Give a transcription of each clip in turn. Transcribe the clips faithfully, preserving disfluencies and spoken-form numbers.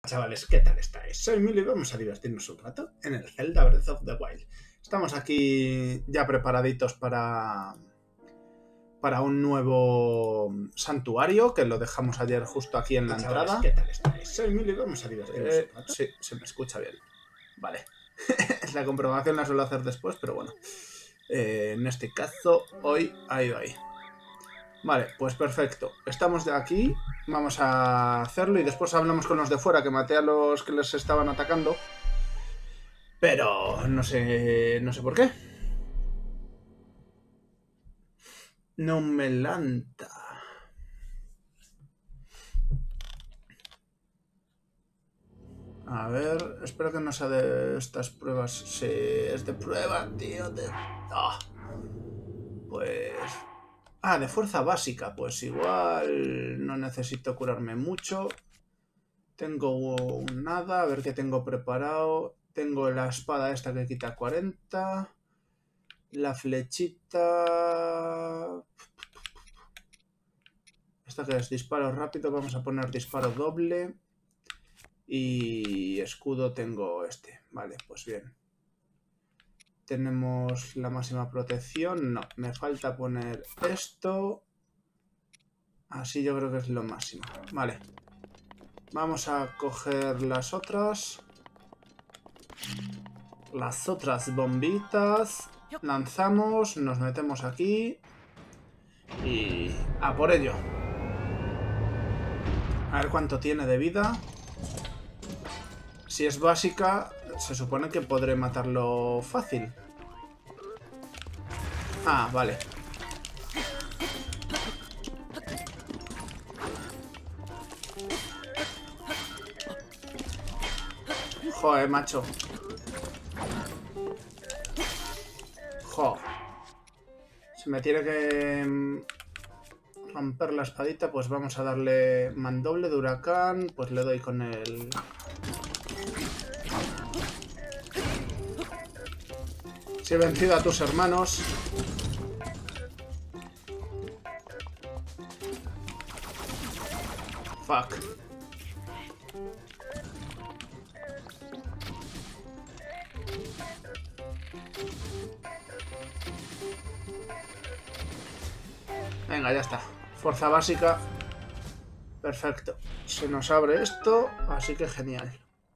Chavales, ¿qué tal estáis? Soy Milo y vamos a divertirnos un rato en el Zelda Breath of the Wild. Estamos aquí ya preparaditos para, para un nuevo santuario que lo dejamos ayer justo aquí en la Chavales, entrada. ¿qué tal estáis? Soy Milo y vamos a divertirnos Eh, un rato. Sí, se me escucha bien. Vale. La comprobación la suelo hacer después, pero bueno. Eh, en este caso, hoy ha ido ahí. Vale, pues perfecto. Estamos de aquí. Vamos a hacerlo y después hablamos con los de fuera, que maté a los que les estaban atacando. Pero no sé, no sé por qué. No me lanta. A ver, espero que no sea de estas pruebas. Sí, es de prueba, tío. De... Oh. Pues... Ah, de fuerza básica. Pues igual no necesito curarme mucho. Tengo nada, a ver qué tengo preparado. Tengo la espada esta que quita cuarenta. La flechita... Esta que es disparo rápido, vamos a poner disparo doble. Y escudo tengo este. Vale, pues bien. Tenemos la máxima protección. No, me falta poner esto. Así yo creo que es lo máximo. Vale. Vamos a coger las otras. Las otras bombitas. Lanzamos, nos metemos aquí. Y a por ello. A ver cuánto tiene de vida. Si es básica, se supone que podré matarlo fácil. Ah, vale. Joder, macho. Jo. Si me tiene que romper la espadita, pues vamos a darle mandoble de huracán. Pues le doy con el... Si he vencido a tus hermanos. Fuck. Venga, ya está. Fuerza básica. Perfecto. Se nos abre esto, así que genial.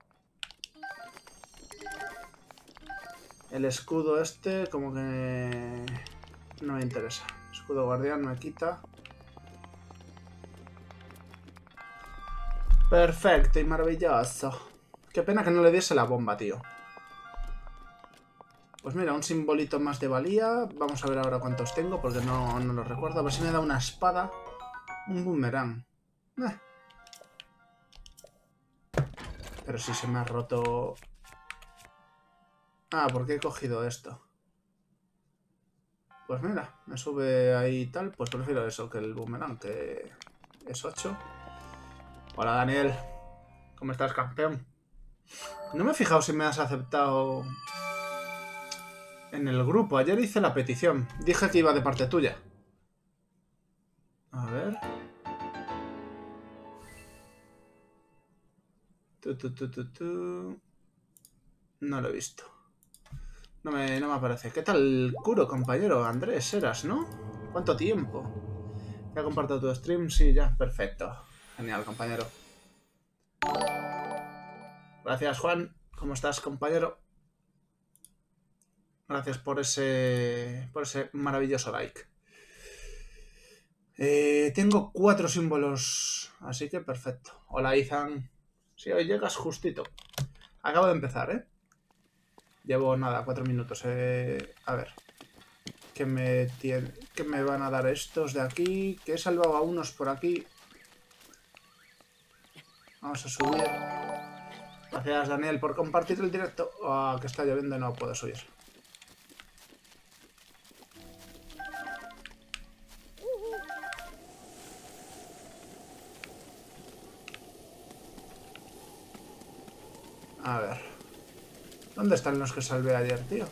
El escudo este como que no me interesa. Escudo guardián me quita. Perfecto y maravilloso. Qué pena que no le diese la bomba, tío. Pues mira, un simbolito más de valía. Vamos a ver ahora cuántos tengo, porque no, no lo recuerdo. A ver si me da una espada. Un boomerang. Eh. Pero si se me ha roto... Ah, ¿por qué he cogido esto? Pues mira, me sube ahí tal. Pues prefiero eso que el boomerang, que es ocho. Hola, Daniel. ¿Cómo estás, campeón? No me he fijado si me has aceptado en el grupo. Ayer hice la petición. Dije que iba de parte tuya. A ver. Tu, tu, tu, tu, tu. No lo he visto. No me, no me aparece. ¿Qué tal, Kuro, compañero? Andrés, eras, ¿no? ¿Cuánto tiempo? ¿Ya he compartido tu stream? Sí, ya. Perfecto. Genial, compañero. Gracias, Juan. ¿Cómo estás, compañero? Gracias por ese, por ese maravilloso like. Eh, tengo cuatro símbolos, así que perfecto. Hola, Ethan. Sí, hoy llegas justito. Acabo de empezar, ¿eh? Llevo nada, cuatro minutos. Eh, a ver. ¿Qué me, tiene, ¿Qué me van a dar estos de aquí? Que he salvado a unos por aquí. Vamos a subir. Gracias, Daniel, por compartir el directo. Oh, que está lloviendo y no puedo subir. A ver. ¿Dónde están los que salvé ayer, tío?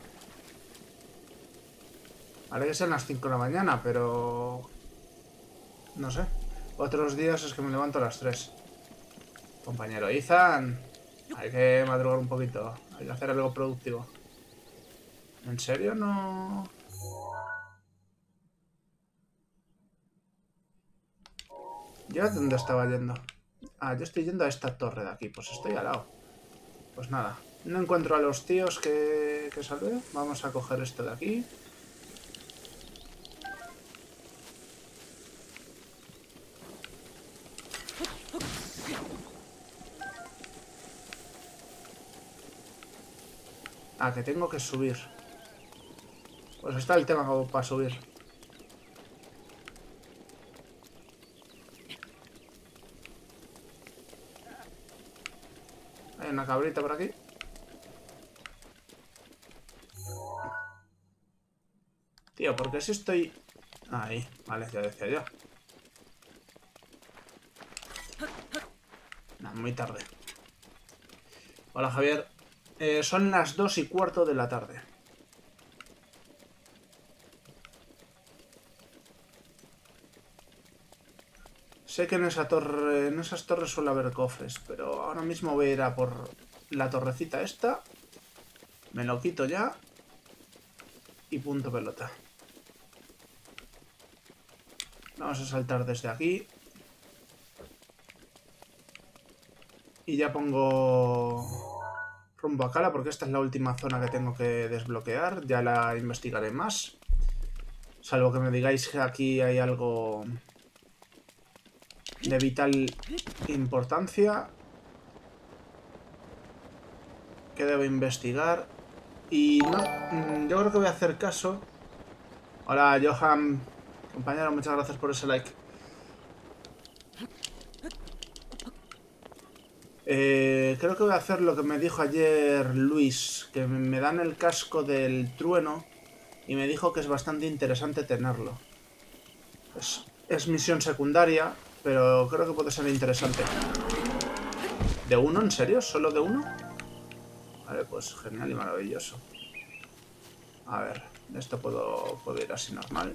Vale que sean las cinco de la mañana, pero... No sé. Otros días es que me levanto a las tres. Compañero Ethan, hay que madrugar un poquito. Hay que hacer algo productivo. ¿En serio no...? ¿Yo a dónde estaba yendo? Ah, yo estoy yendo a esta torre de aquí. Pues estoy al lado. Pues nada. No encuentro a los tíos que, que salvé. Vamos a coger esto de aquí. Ah, que tengo que subir. Pues está el tema como para subir. Hay una cabrita por aquí. Tío, ¿por qué si estoy...? Ahí, vale, ya decía yo. Nah, muy tarde. Hola, Javier. Eh, son las dos y cuarto de la tarde. Sé que en esa torre, en esas torres suele haber cofres, pero ahora mismo voy a ir a por la torrecita esta. Me lo quito ya. Y punto pelota. Vamos a saltar desde aquí. Y ya pongo rumbo a Cala, porque esta es la última zona que tengo que desbloquear. Ya la investigaré más. Salvo que me digáis que aquí hay algo de vital importancia que debo investigar. Y no, yo creo que voy a hacer caso. Hola, Johan. Compañero, muchas gracias por ese like. Eh, creo que voy a hacer lo que me dijo ayer Luis, que me dan el casco del trueno y me dijo que es bastante interesante tenerlo. Es, es misión secundaria, pero creo que puede ser interesante. ¿De uno? ¿En serio? ¿Solo de uno? Vale, pues genial y maravilloso. A ver, esto puedo, puedo ir así normal.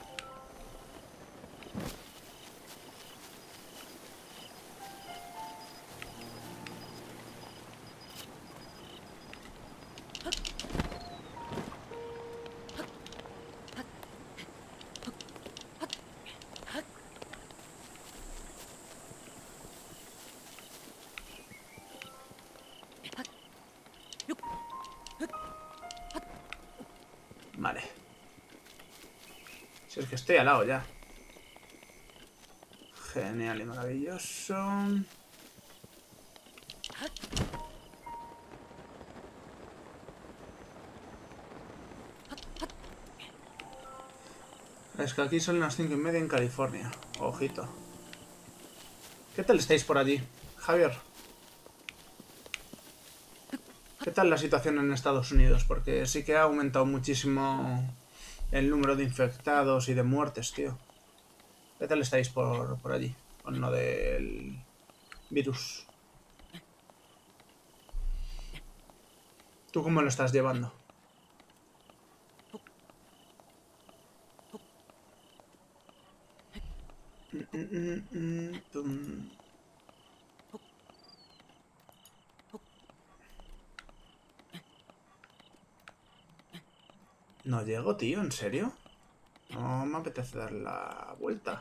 Vale. Si es que estoy al lado ya. Genial y maravilloso. Es que aquí son las cinco y media en California. Ojito. ¿Qué tal estáis por allí, Javier? ¿Qué tal la situación en Estados Unidos? Porque sí que ha aumentado muchísimo el número de infectados y de muertes, tío. ¿Qué tal estáis por, por allí? Con lo del virus. ¿Tú cómo lo estás llevando? No llego, tío, ¿en serio? No me apetece dar la vuelta.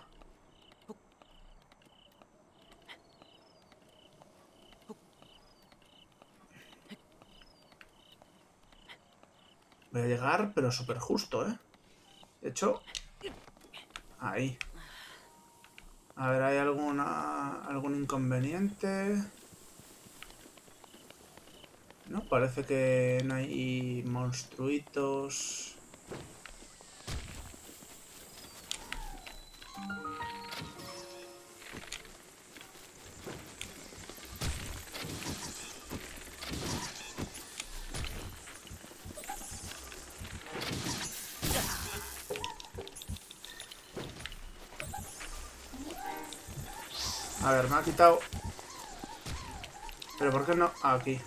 Voy a llegar, pero súper justo, ¿eh? De hecho... Ahí. A ver, ¿hay alguna algún inconveniente? No, parece que no hay monstruitos. A ver, me ha quitado... ¿Pero por qué no? Aquí.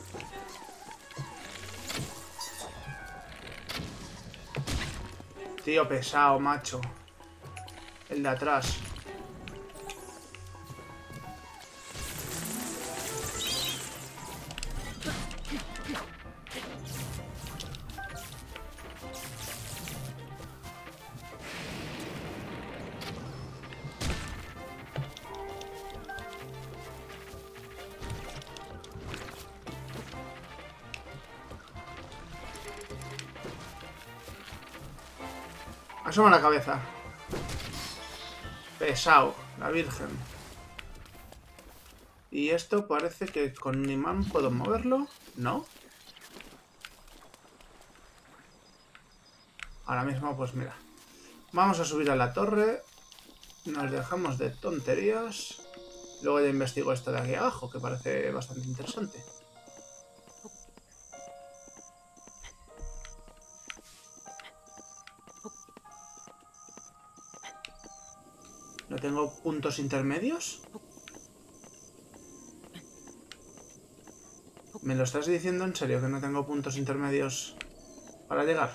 Tío pesado, macho. El de atrás. Asoma la cabeza. Pesado, la virgen. Y esto parece que con un imán puedo moverlo. ¿No? Ahora mismo, pues mira. Vamos a subir a la torre. Nos dejamos de tonterías. Luego ya investigo esto de aquí abajo, que parece bastante interesante. ¿No tengo puntos intermedios? ¿Me lo estás diciendo en serio que no tengo puntos intermedios para llegar?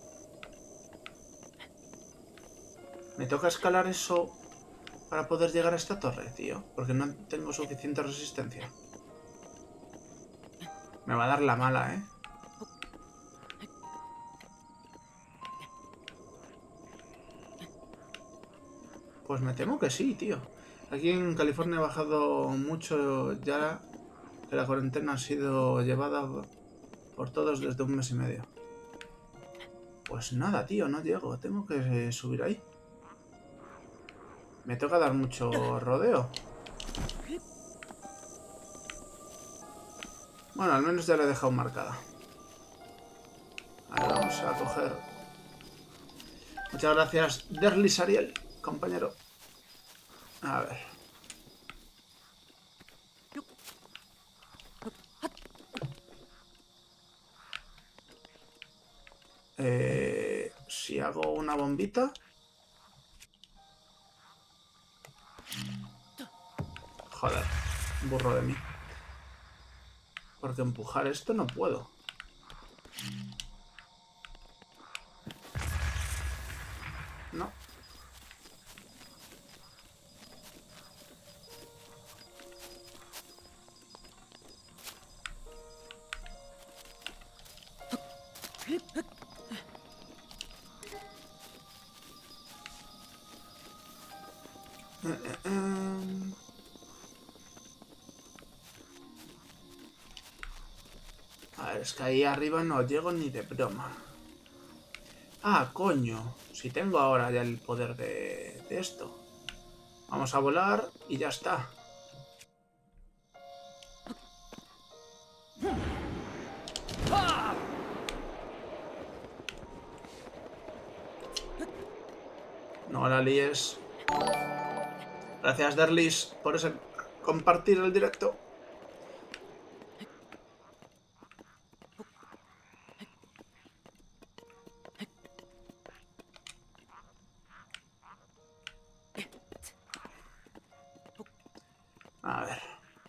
¿Me toca escalar eso para poder llegar a esta torre, tío? Porque no tengo suficiente resistencia. Me va a dar la mala, ¿eh? Pues me temo que sí, tío. Aquí en California ha bajado mucho ya que la cuarentena ha sido llevada por todos desde un mes y medio. Pues nada, tío, no llego. Tengo que subir ahí. Me toca dar mucho rodeo. Bueno, al menos ya la he dejado marcada. Ahora vamos a coger... Muchas gracias, Derlis Ariel, compañero. A ver. Eh, si hago una bombita... Joder, burro de mí. Porque empujar esto no puedo. No. Eh, eh, eh. A ver, es que ahí arriba no llego ni de broma. Ah, coño. Si tengo ahora ya el poder de, de esto. Vamos a volar y ya está. No la líes. Gracias, Derlis, por ese compartir el directo. A ver.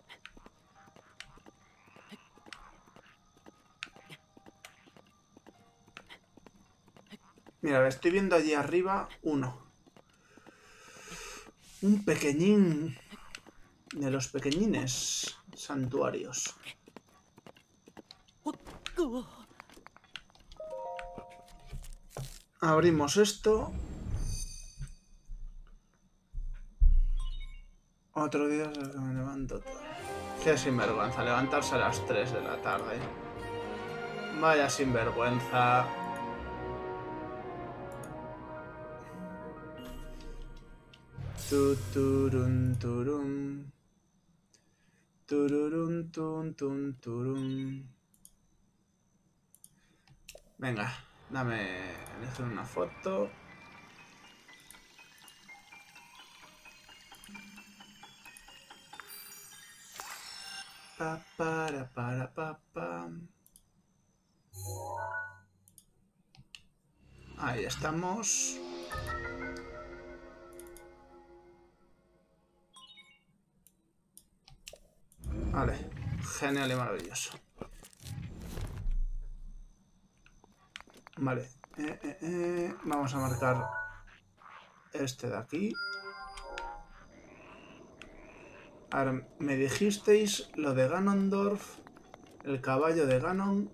Mira, estoy viendo allí arriba uno. Un pequeñín de los pequeñines santuarios. Abrimos esto. Otro día es el que me levanto. Qué sinvergüenza, levantarse a las tres de la tarde. Vaya sinvergüenza. Tu, turun, turun. Tururun, tun, tun, turun. Venga, dame elegir una foto. Pa, para, para, pa, pa. Ahí estamos. Vale, genial y maravilloso. Vale, eh, eh, eh. Vamos a marcar este de aquí. Ahora, me dijisteis lo de Ganondorf, el caballo de Ganon.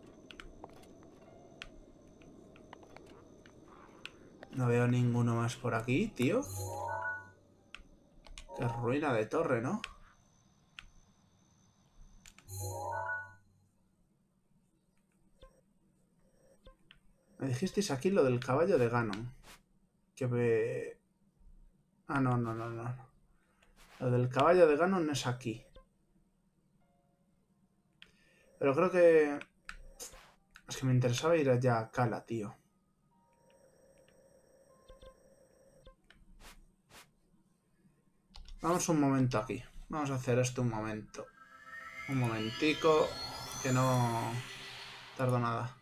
No veo ninguno más por aquí, tío. Qué ruina de torre, ¿no? Me dijisteis aquí lo del caballo de Ganon. que ve... Ah, no, no, no, no. Lo del caballo de Ganon es aquí. Pero creo que... Es que me interesaba ir allá a Cala, tío. Vamos un momento aquí. Vamos a hacer esto un momento. Un momentico. Que no tardo nada.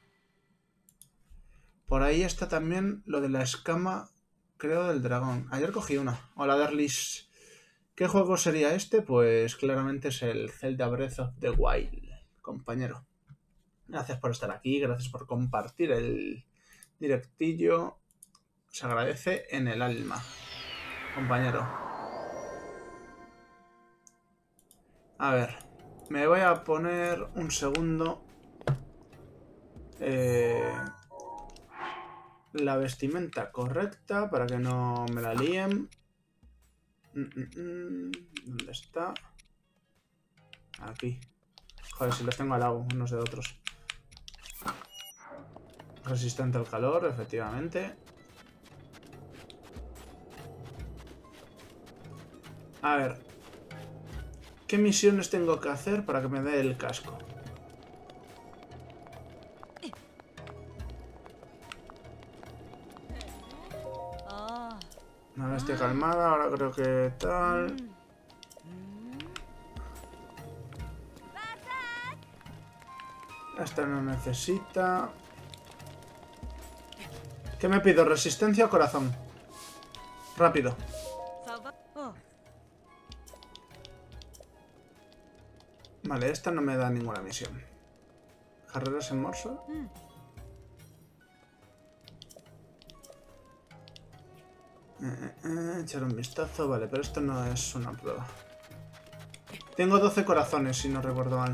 Por ahí está también lo de la escama, creo, del dragón. Ayer cogí una. Hola, Darlis. ¿Qué juego sería este? Pues claramente es el Zelda Breath of the Wild, compañero. Gracias por estar aquí, gracias por compartir el directillo. Se agradece en el alma, compañero. A ver, me voy a poner un segundo eh, la vestimenta correcta para que no me la líen. Mm, mm, mm. ¿Dónde está? Aquí. Joder, si los tengo al lado unos de otros. Resistente al calor, efectivamente. A ver. ¿Qué misiones tengo que hacer para que me dé el casco? Ahora estoy calmada, ahora creo que tal... Esta no necesita... ¿Qué me pido? ¿Resistencia o corazón? Rápido. Vale, esta no me da ninguna misión. ¿Carreras en morso? Eh, eh, eh, echar un vistazo. Vale, pero esto no es una prueba. Tengo doce corazones, si no recuerdo mal.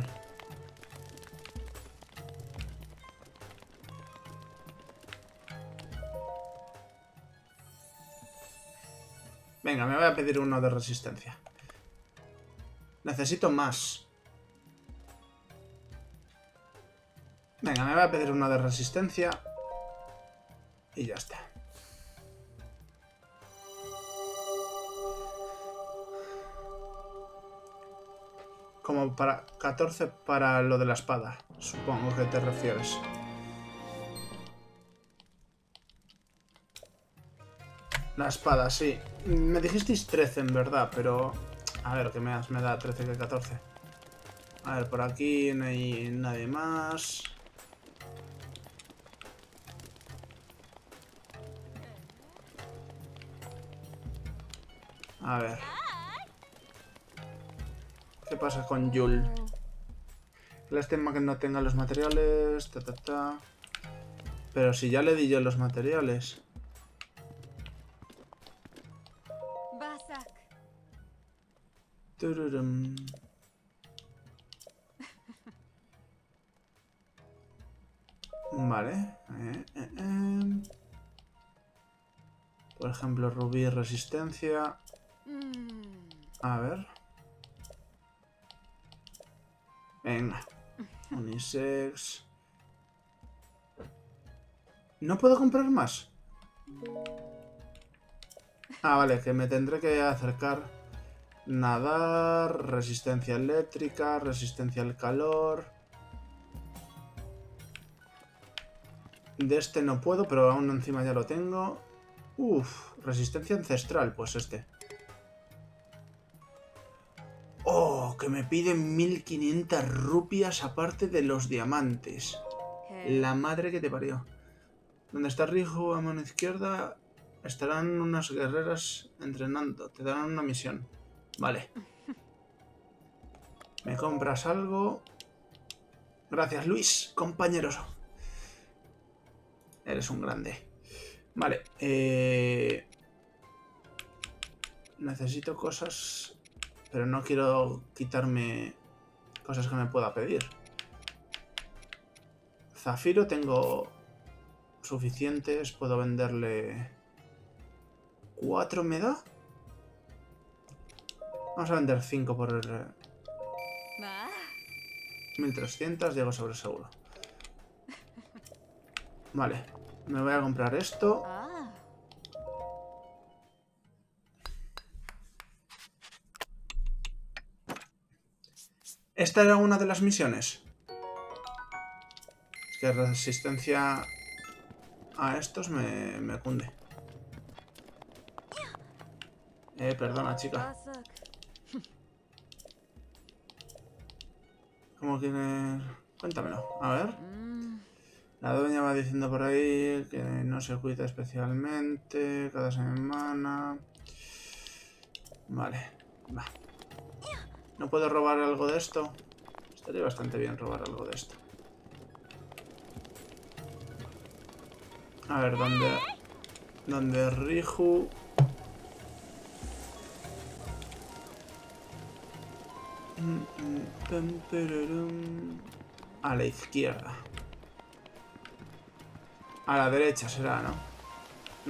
Venga, me voy a pedir uno de resistencia. Necesito más. Venga, me voy a pedir uno de resistencia. Y ya está. Como para catorce para lo de la espada. Supongo que te refieres. La espada, sí. Me dijisteis trece en verdad, pero... A ver, ¿qué me das? Me da trece que catorce. A ver, por aquí no hay nadie más. A ver. ¿Qué pasa con Yul? Lástima que no tenga los materiales. Ta, ta, ta. Pero si ya le di yo los materiales. Tururum. Vale. Eh, eh, eh. Por ejemplo, rubí resistencia. A ver. Venga. Unisex. ¿No puedo comprar más? Ah, vale, que me tendré que acercar. Nadar, resistencia eléctrica, resistencia al calor. De este no puedo, pero aún encima ya lo tengo. Uf, resistencia ancestral, pues este. Oh, que me piden mil quinientas rupias aparte de los diamantes. La madre que te parió. Donde está Rijo a mano izquierda estarán unas guerreras entrenando. Te darán una misión. Vale. ¿Me compras algo? Gracias, Luis, compañero. Eres un grande. Vale. Eh... Necesito cosas... Pero no quiero quitarme cosas que me pueda pedir. Zafiro tengo suficientes. Puedo venderle... ¿Cuatro me da? Vamos a vender cinco por el... mil trescientos, llego sobre seguro. Vale, me voy a comprar esto. ¿Esta era una de las misiones? Es que resistencia a estos me, me cunde. Eh, perdona, chica. ¿Cómo quieres? Cuéntamelo. A ver. La dueña va diciendo por ahí que no se cuida especialmente cada semana. Vale. Va. ¿No puedo robar algo de esto? Estaría bastante bien robar algo de esto. A ver, ¿dónde? ¿Dónde Riju? A la izquierda. A la derecha será, ¿no? No.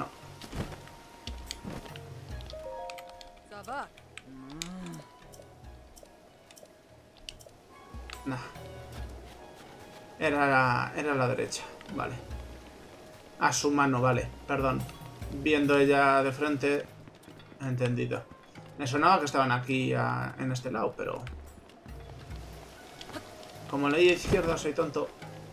Nah. Era la, era la derecha, vale. A su mano, vale, perdón. Viendo ella de frente, he entendido. Me sonaba que estaban aquí a, en este lado, pero... Como leí a izquierda, soy tonto.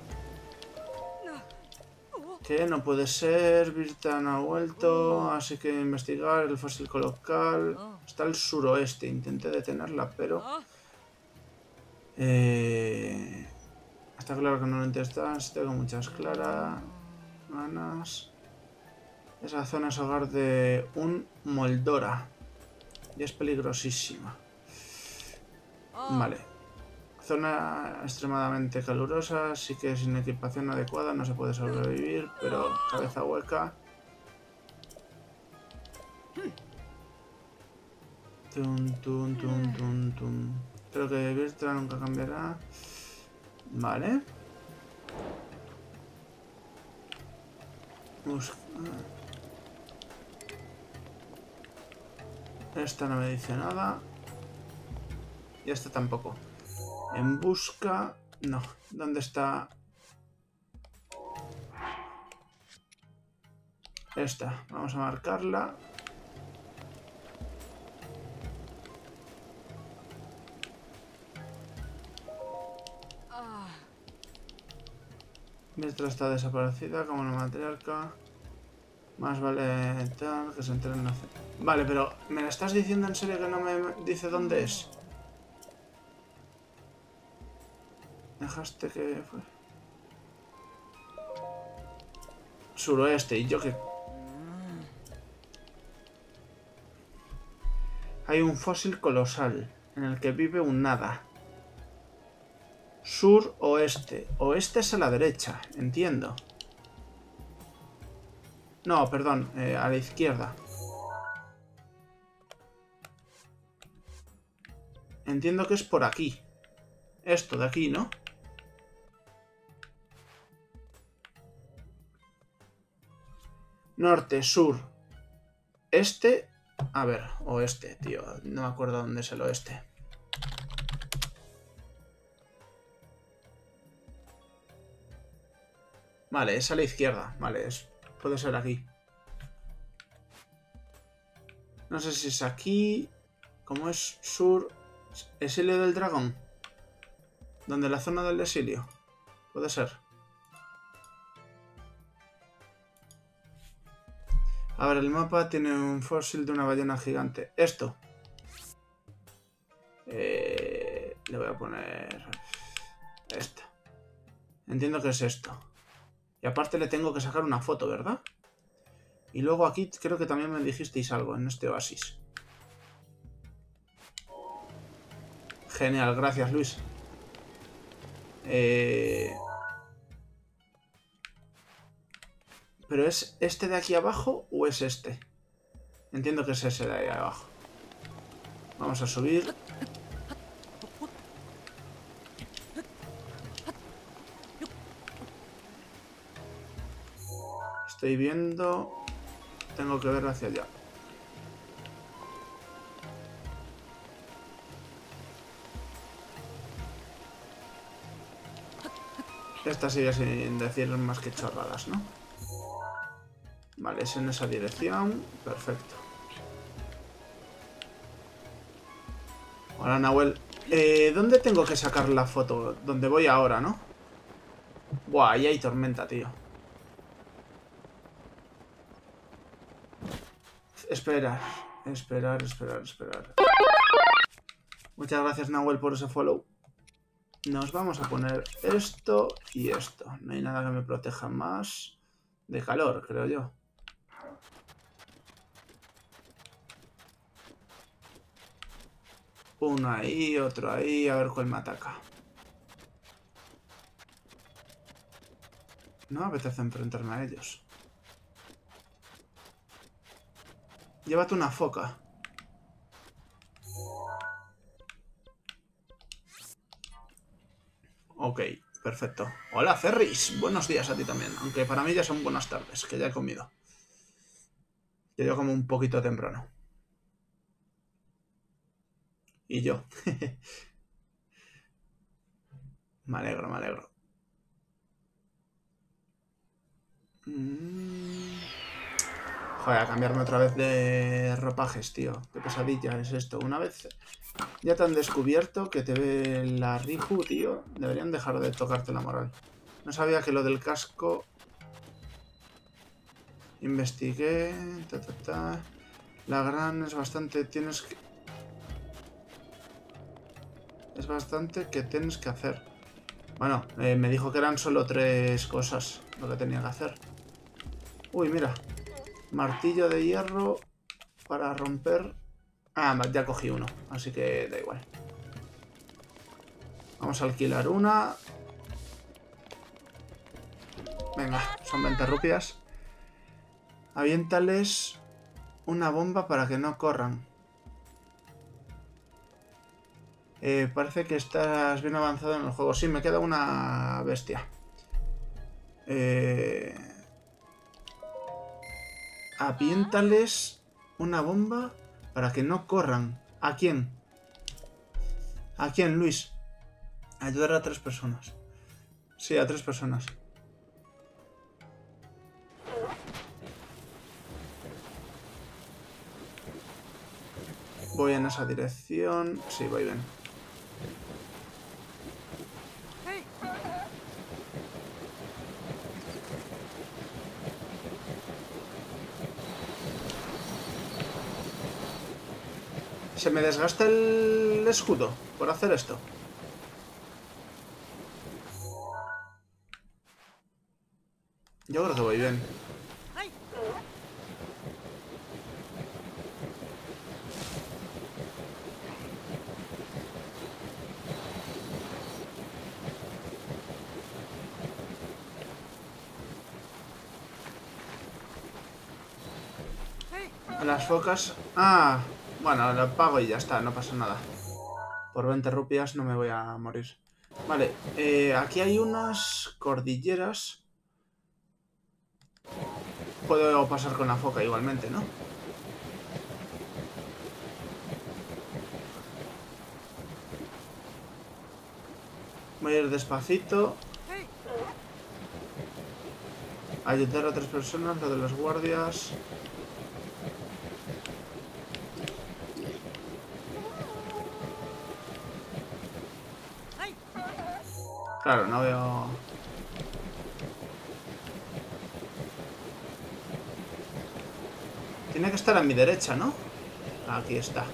Que no puede ser, Virtan ha vuelto, así que investigar el fósil colocal. Está al suroeste, intenté detenerla, pero... Eh... Está claro que no lo intentaste, tengo muchas claras. Ganas. Esa zona es hogar de un Moldora. Y es peligrosísima. Vale. Zona extremadamente calurosa, así que sin equipación adecuada no se puede sobrevivir, pero cabeza hueca. Tum, tum, tum, tum, tum. Creo que Virtra nunca cambiará. Vale. Busca. Esta no me dice nada. Y esta tampoco. En busca... No. ¿Dónde está? Esta. Vamos a marcarla. Mientras está desaparecida como la matriarca. Más vale tal que se entere en la... Vale, pero ¿me la estás diciendo en serio que no me dice dónde es? Dejaste que fue... Suroeste, y yo que... Hay un fósil colosal en el que vive un nada. Sur-oeste. Oeste es a la derecha, entiendo. No, perdón, eh, a la izquierda. Entiendo que es por aquí. Esto de aquí, ¿no? Norte, sur, este... A ver, oeste, tío. No me acuerdo dónde es el oeste. Vale, es a la izquierda. Vale, es... puede ser aquí. No sé si es aquí... ¿Cómo es? Sur... Exilio del dragón. ¿Dónde? La zona del exilio. Puede ser. A ver, el mapa tiene un fósil de una ballena gigante. Esto. Eh, le voy a poner... Esta. Entiendo que es esto. Y aparte le tengo que sacar una foto, ¿verdad? Y luego aquí creo que también me dijisteis algo en este oasis. Genial, gracias Luis. Eh... ¿Pero es este de aquí abajo o es este? Entiendo que es ese de ahí abajo. Vamos a subir. Estoy viendo... Tengo que ver hacia allá. Esta sigue sin decir más que chorradas, ¿no? Vale, es en esa dirección. Perfecto. Hola, Nahuel. Eh, ¿Dónde tengo que sacar la foto? Donde voy ahora, ¿no? Buah, ahí hay tormenta, tío. Esperar, esperar, esperar, esperar. Muchas gracias, Nahuel, por ese follow. Nos vamos a poner esto y esto. No hay nada que me proteja más de calor, creo yo. Uno ahí, otro ahí, a ver cuál me ataca. No me apetece enfrentarme a ellos. Llévate una foca. Ok, perfecto. Hola, Ferris. Buenos días a ti también. Aunque para mí ya son buenas tardes, que ya he comido. Que yo como un poquito temprano. Y yo. Me alegro, me alegro. Mm. Joder, a cambiarme otra vez de ropajes, tío. Qué pesadilla es esto. Una vez ya te han descubierto que te ve la Riju, tío. Deberían dejar de tocarte la moral. No sabía que lo del casco... Investigué... Ta, ta, ta. La gran es bastante... Tienes que... Es bastante que tienes que hacer. Bueno, eh, me dijo que eran solo tres cosas lo que tenía que hacer. Uy, mira. Martillo de hierro para romper... Ah, ya cogí uno, así que da igual. Vamos a alquilar una. Venga, son veinte rupias. Aviéntales una bomba para que no corran. Eh, parece que estás bien avanzado en el juego. Sí, me queda una bestia. Eh... Aviéntales una bomba para que no corran. ¿A quién? ¿A quién, Luis? Ayudar a tres personas. Sí, a tres personas. Voy en esa dirección. Sí, voy bien. Se me desgasta el escudo por hacer esto. Yo creo que voy bien. Las focas... Ah, bueno, lo pago y ya está, no pasa nada. Por veinte rupias no me voy a morir. Vale, eh, aquí hay unas cordilleras. Puedo pasar con la foca igualmente, ¿no? Voy a ir despacito. Ayudar a otras personas, lo de los guardias. Claro, no veo... Tiene que estar a mi derecha, ¿no? Aquí está.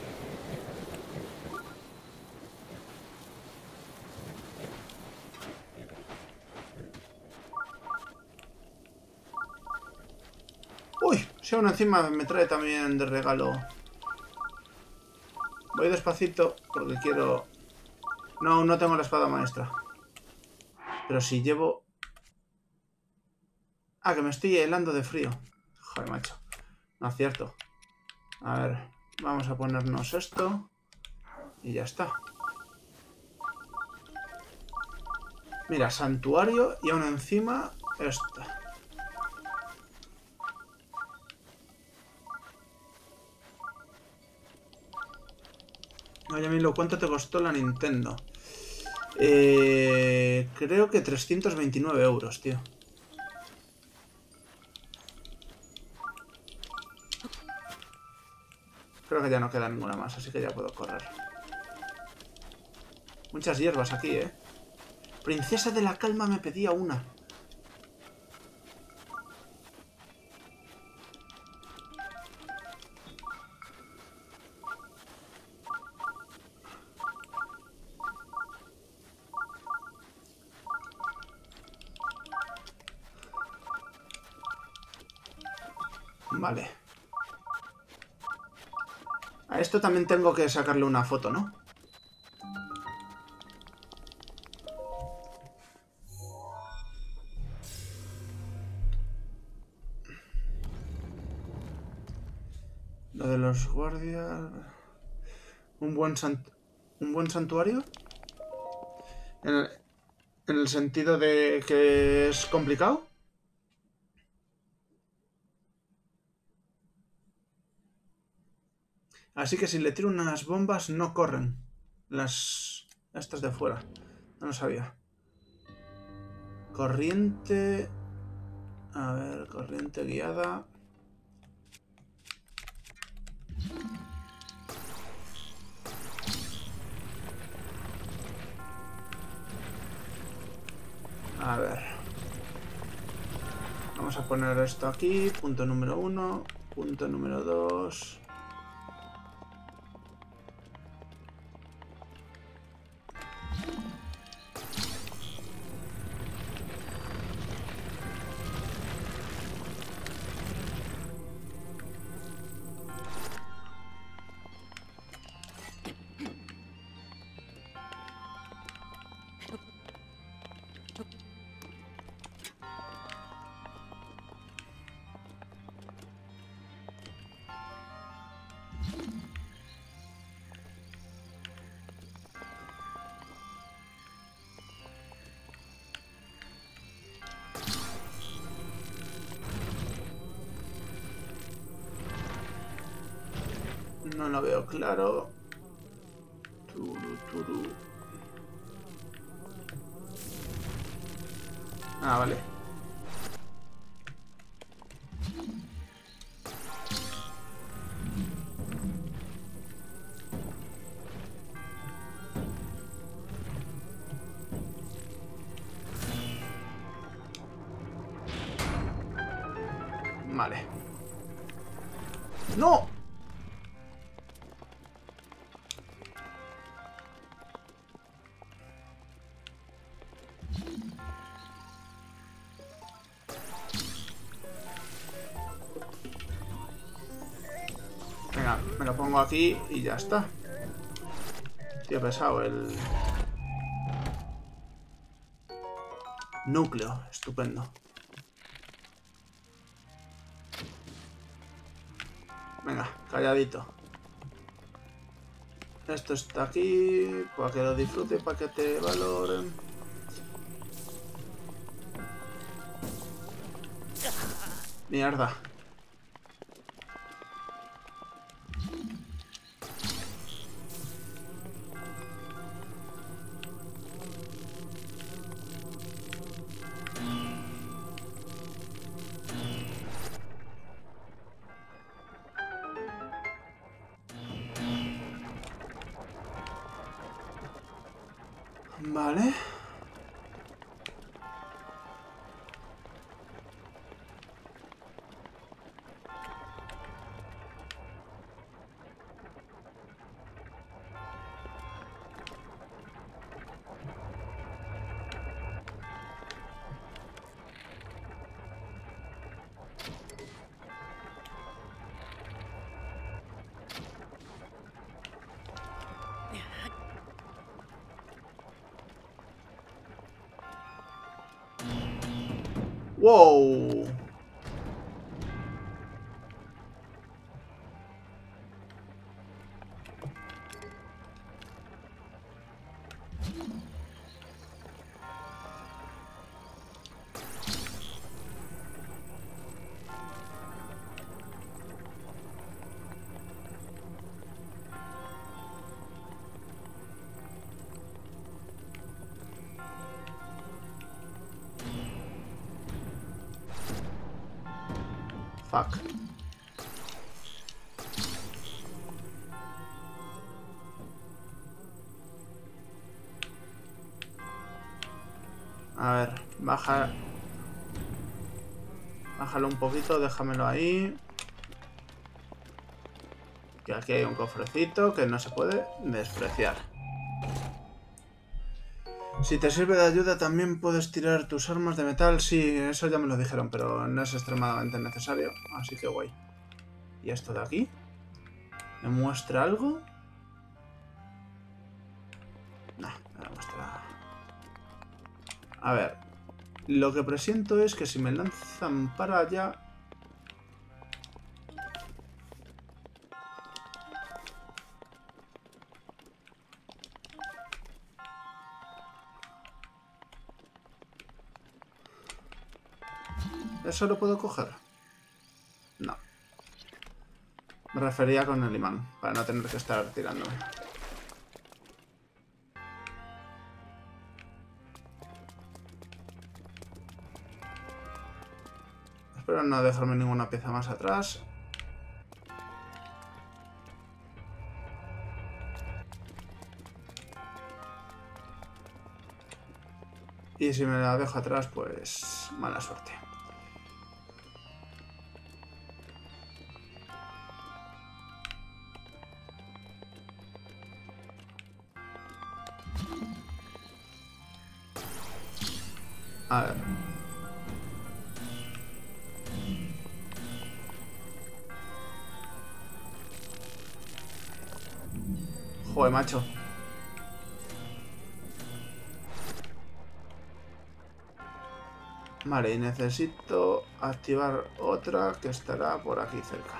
Uy, si aún encima me trae también de regalo. Voy despacito porque quiero... No, no tengo la espada maestra. Pero si llevo... Ah, que me estoy helando de frío. Joder, macho. No acierto. A ver, vamos a ponernos esto. Y ya está. Mira, santuario y aún encima esta. Oye, Milo, ¿cuánto te costó la Nintendo? Eh, creo que trescientos veintinueve euros, tío. Creo que ya no queda ninguna más, así que ya puedo correr. Muchas hierbas aquí, ¿eh? Princesa de la calma me pedía una. Vale. A esto también tengo que sacarle una foto, ¿no? Lo de los guardias... ¿Un buen, sant... ¿Un buen santuario? En el... en el sentido de que es complicado. Así que si le tiro unas bombas no corren. Las... estas de fuera. No lo sabía. Corriente... A ver, corriente guiada... A ver. Vamos a poner esto aquí. Punto número uno. Punto número dos. No lo veo claro. Turu, turu. Ah, vale. Vale. ¡No! Venga, me lo pongo aquí y ya está. Tío, pesado el... núcleo, estupendo. Venga, calladito. Esto está aquí, para que lo disfrute, para que te valoren. Mierda. Vale. Wow. Fuck. A ver, baja... Bájalo un poquito, déjamelo ahí. Que aquí hay un cofrecito que no se puede despreciar. Si te sirve de ayuda también puedes tirar tus armas de metal. Sí, eso ya me lo dijeron, pero no es extremadamente necesario. Así que guay. ¿Y esto de aquí? ¿Me muestra algo? No, no me muestra. A ver. Lo que presiento es que si me lanzan para allá... ¿Eso lo puedo coger? No. Me refería con el imán, para no tener que estar tirándome. Espero no dejarme ninguna pieza más atrás. Y si me la dejo atrás, pues mala suerte. A ver. Joder, macho. Vale, y necesito activar otra que estará por aquí cerca.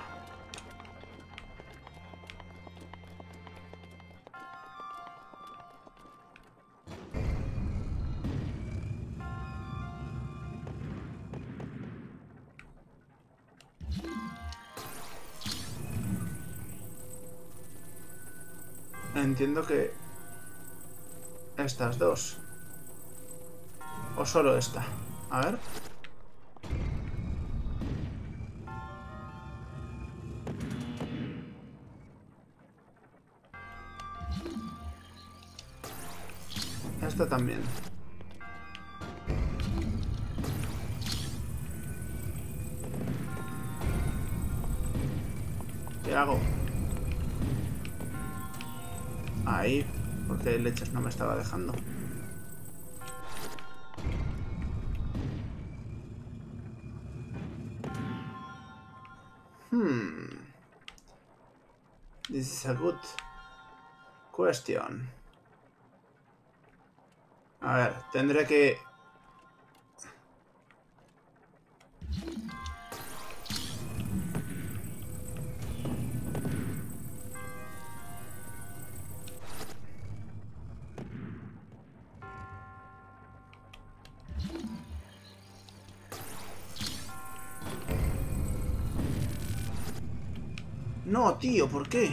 Entiendo que estas dos. O solo esta. A ver. Esta también. ¿Qué hago? Ahí. Porque leches no me estaba dejando. Hmm. This is a good question. A ver, tendré que... No, tío, ¿por qué?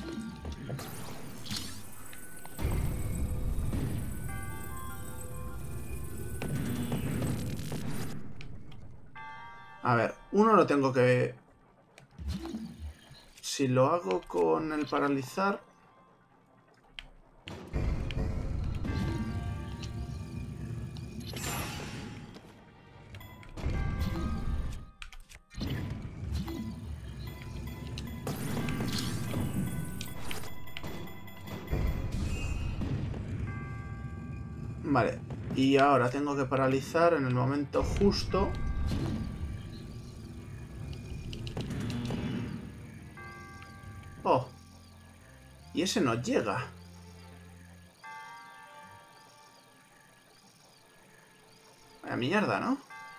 A ver, uno lo tengo que... Si lo hago con el paralizar... Vale, y ahora tengo que paralizar en el momento justo. Oh, y ese no llega. Vaya mierda, ¿no?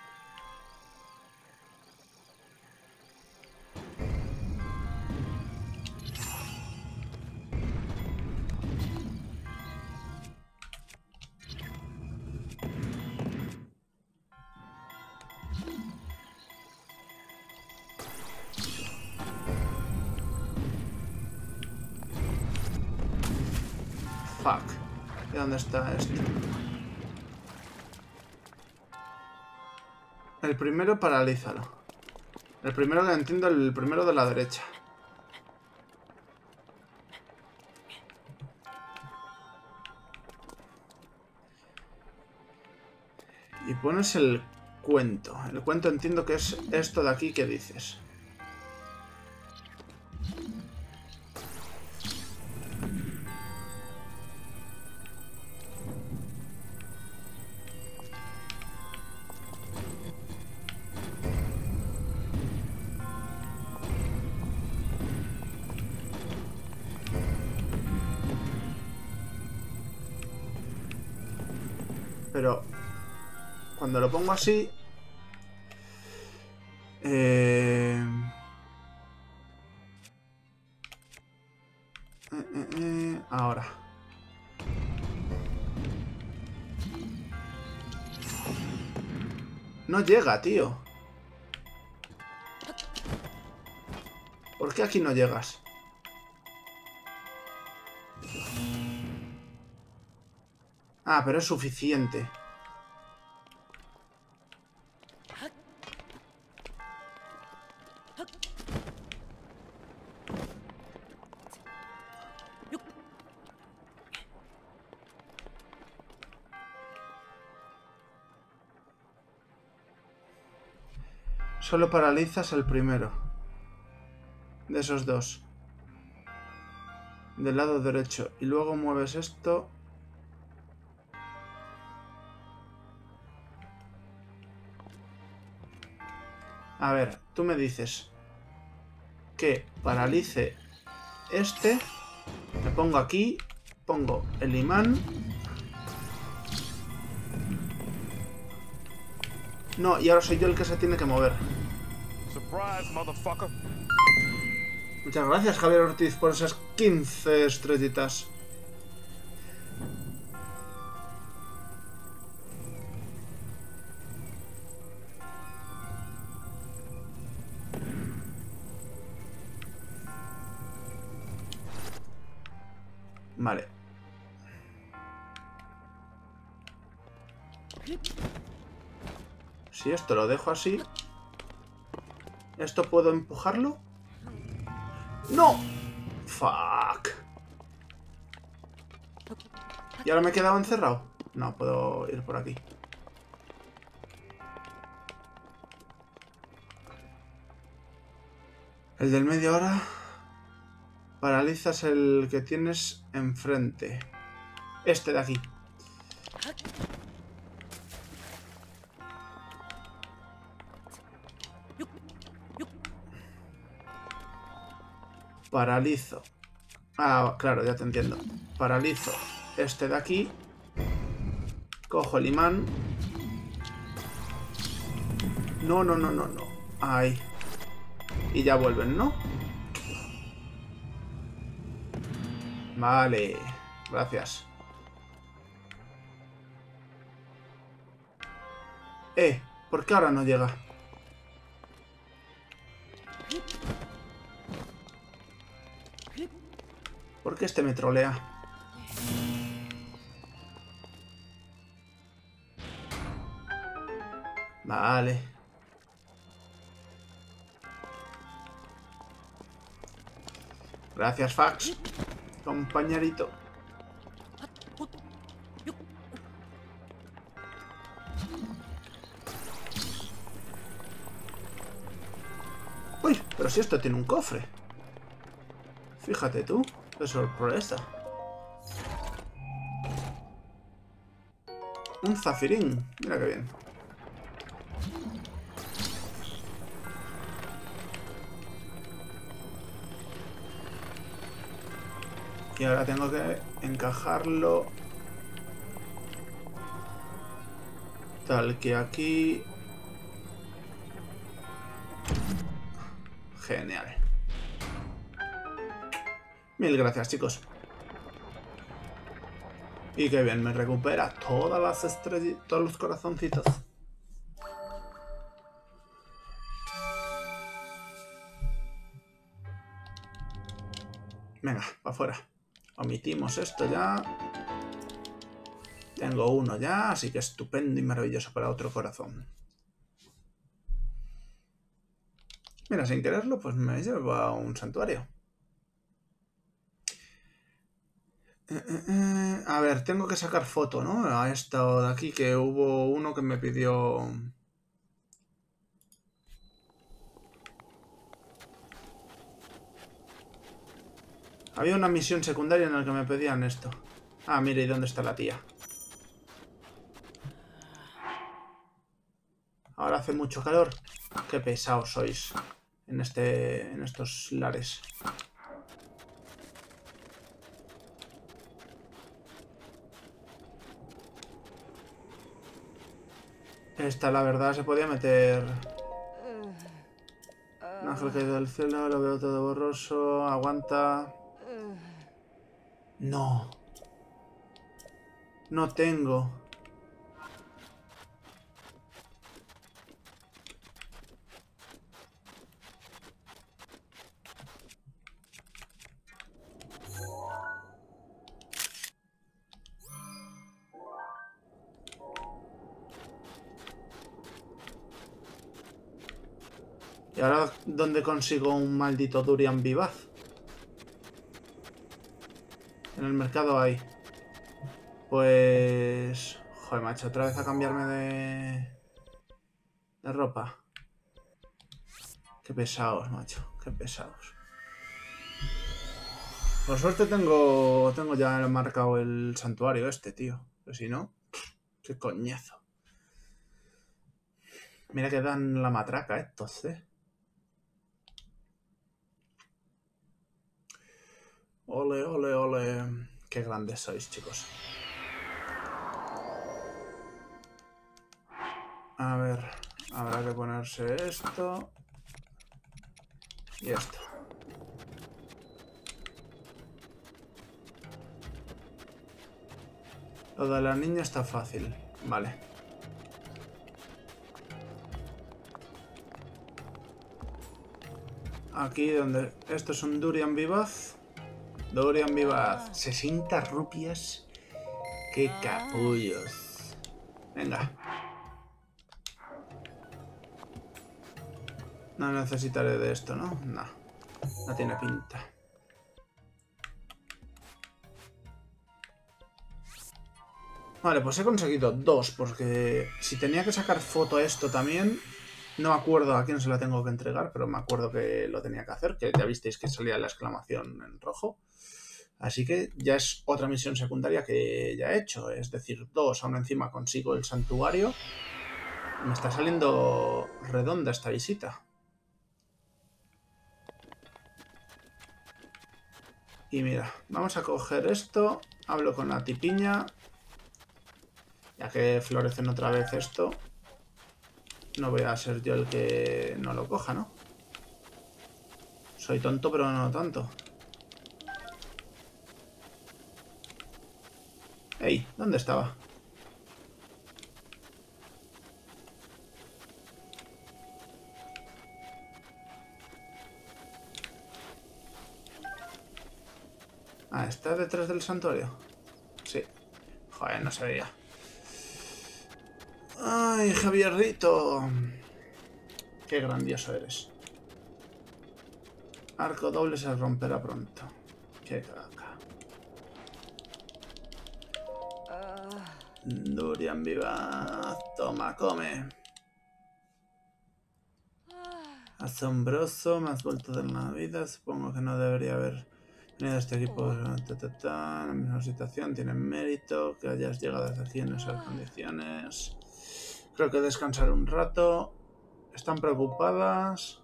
Fuck. ¿Y dónde está esto? El primero paralízalo. El primero que entiendo, el primero de la derecha. Y pones el cuento. El cuento entiendo que es esto de aquí que dices. Pero cuando lo pongo así... Eh... Eh, eh, eh, ahora. No llega, tío. ¿Por qué aquí no llegas? Ah, pero es suficiente. Solo paralizas el primero de esos dos. Del lado derecho. Y luego mueves esto. A ver, tú me dices que paralice este. Me pongo aquí. Pongo el imán. No, y ahora soy yo el que se tiene que mover. Surprise, motherfucker. Muchas gracias, Javier Ortiz, por esas quince estrellitas. Vale. Si esto lo dejo así... ¿Esto puedo empujarlo? ¡No! ¡Fuck! ¿Y ahora me he quedado encerrado? No, puedo ir por aquí. El del medio ahora... Paralizas el que tienes enfrente. Este de aquí. Paralizo. Ah, claro, ya te entiendo. Paralizo este de aquí. Cojo el imán. No, no, no, no, no. Ahí. Y ya vuelven, ¿no? Vale. Gracias. Eh, ¿por qué ahora no llega? ¿Por qué este me trolea? Vale. Gracias, Fax. Compañerito. Uy, pero si esto tiene un cofre. Fíjate tú. ¡Qué sorpresa! Un zafirín. Mira qué bien. Y ahora tengo que encajarlo. Tal que aquí... Genial. Mil gracias, chicos. Y qué bien, me recupera todas las estrellas, todos los corazoncitos. Venga, para afuera. Omitimos esto ya. Tengo uno ya, así que estupendo y maravilloso para otro corazón. Mira, sin quererlo, pues me llevo a un santuario. Eh, eh, eh. A ver, tengo que sacar foto, ¿no? A esto de aquí, que hubo uno que me pidió... Había una misión secundaria en la que me pedían esto. Ah, mire, ¿y dónde está la tía? Ahora hace mucho calor. Qué pesados sois en este, en estos lares. Esta, la verdad, se podía meter... Un ángel caído del cielo, lo veo todo borroso. Aguanta. No. No tengo. ¿Y ahora dónde consigo un maldito durian vivaz? En el mercado hay. Pues... Joder, macho, otra vez a cambiarme de... De ropa. Qué pesados, macho. Qué pesados. Por suerte tengo... Tengo ya marcado el santuario este, tío. Pero si no... Qué coñazo. Mira que dan la matraca estos, eh. Ole, ole, ole. Qué grandes sois, chicos. A ver, habrá que ponerse esto. Y esto. Lo de la niña está fácil. Vale. Aquí donde... Esto es un durian vivaz. Durian vivaz. sesenta rupias. Qué capullos. Venga. No necesitaré de esto, ¿no? No. No tiene pinta. Vale, pues he conseguido dos, porque si tenía que sacar foto a esto también, no me acuerdo a quién se la tengo que entregar, pero me acuerdo que lo tenía que hacer, que ya visteis que salía la exclamación en rojo. Así que ya es otra misión secundaria que ya he hecho, es decir, dos. Aún encima consigo el santuario. Me está saliendo redonda esta visita. Y mira, vamos a coger esto, hablo con la tipiña, ya que florecen otra vez esto, no voy a ser yo el que no lo coja, ¿no? Soy tonto, pero no tanto. ¡Ey! ¿Dónde estaba? Ah, ¿está detrás del santuario? Sí. Joder, no se veía. ¡Ay, Javierrito! ¡Qué grandioso eres! Arco doble se romperá pronto. ¡Qué caca! Durian vivaz. Toma, come. Asombroso, me has vuelto de la vida. Supongo que no debería haber venido a este equipo. Ta, ta, ta. La misma situación, tiene mérito que hayas llegado hasta aquí en esas condiciones. Creo que descansar un rato. ¿Están preocupadas?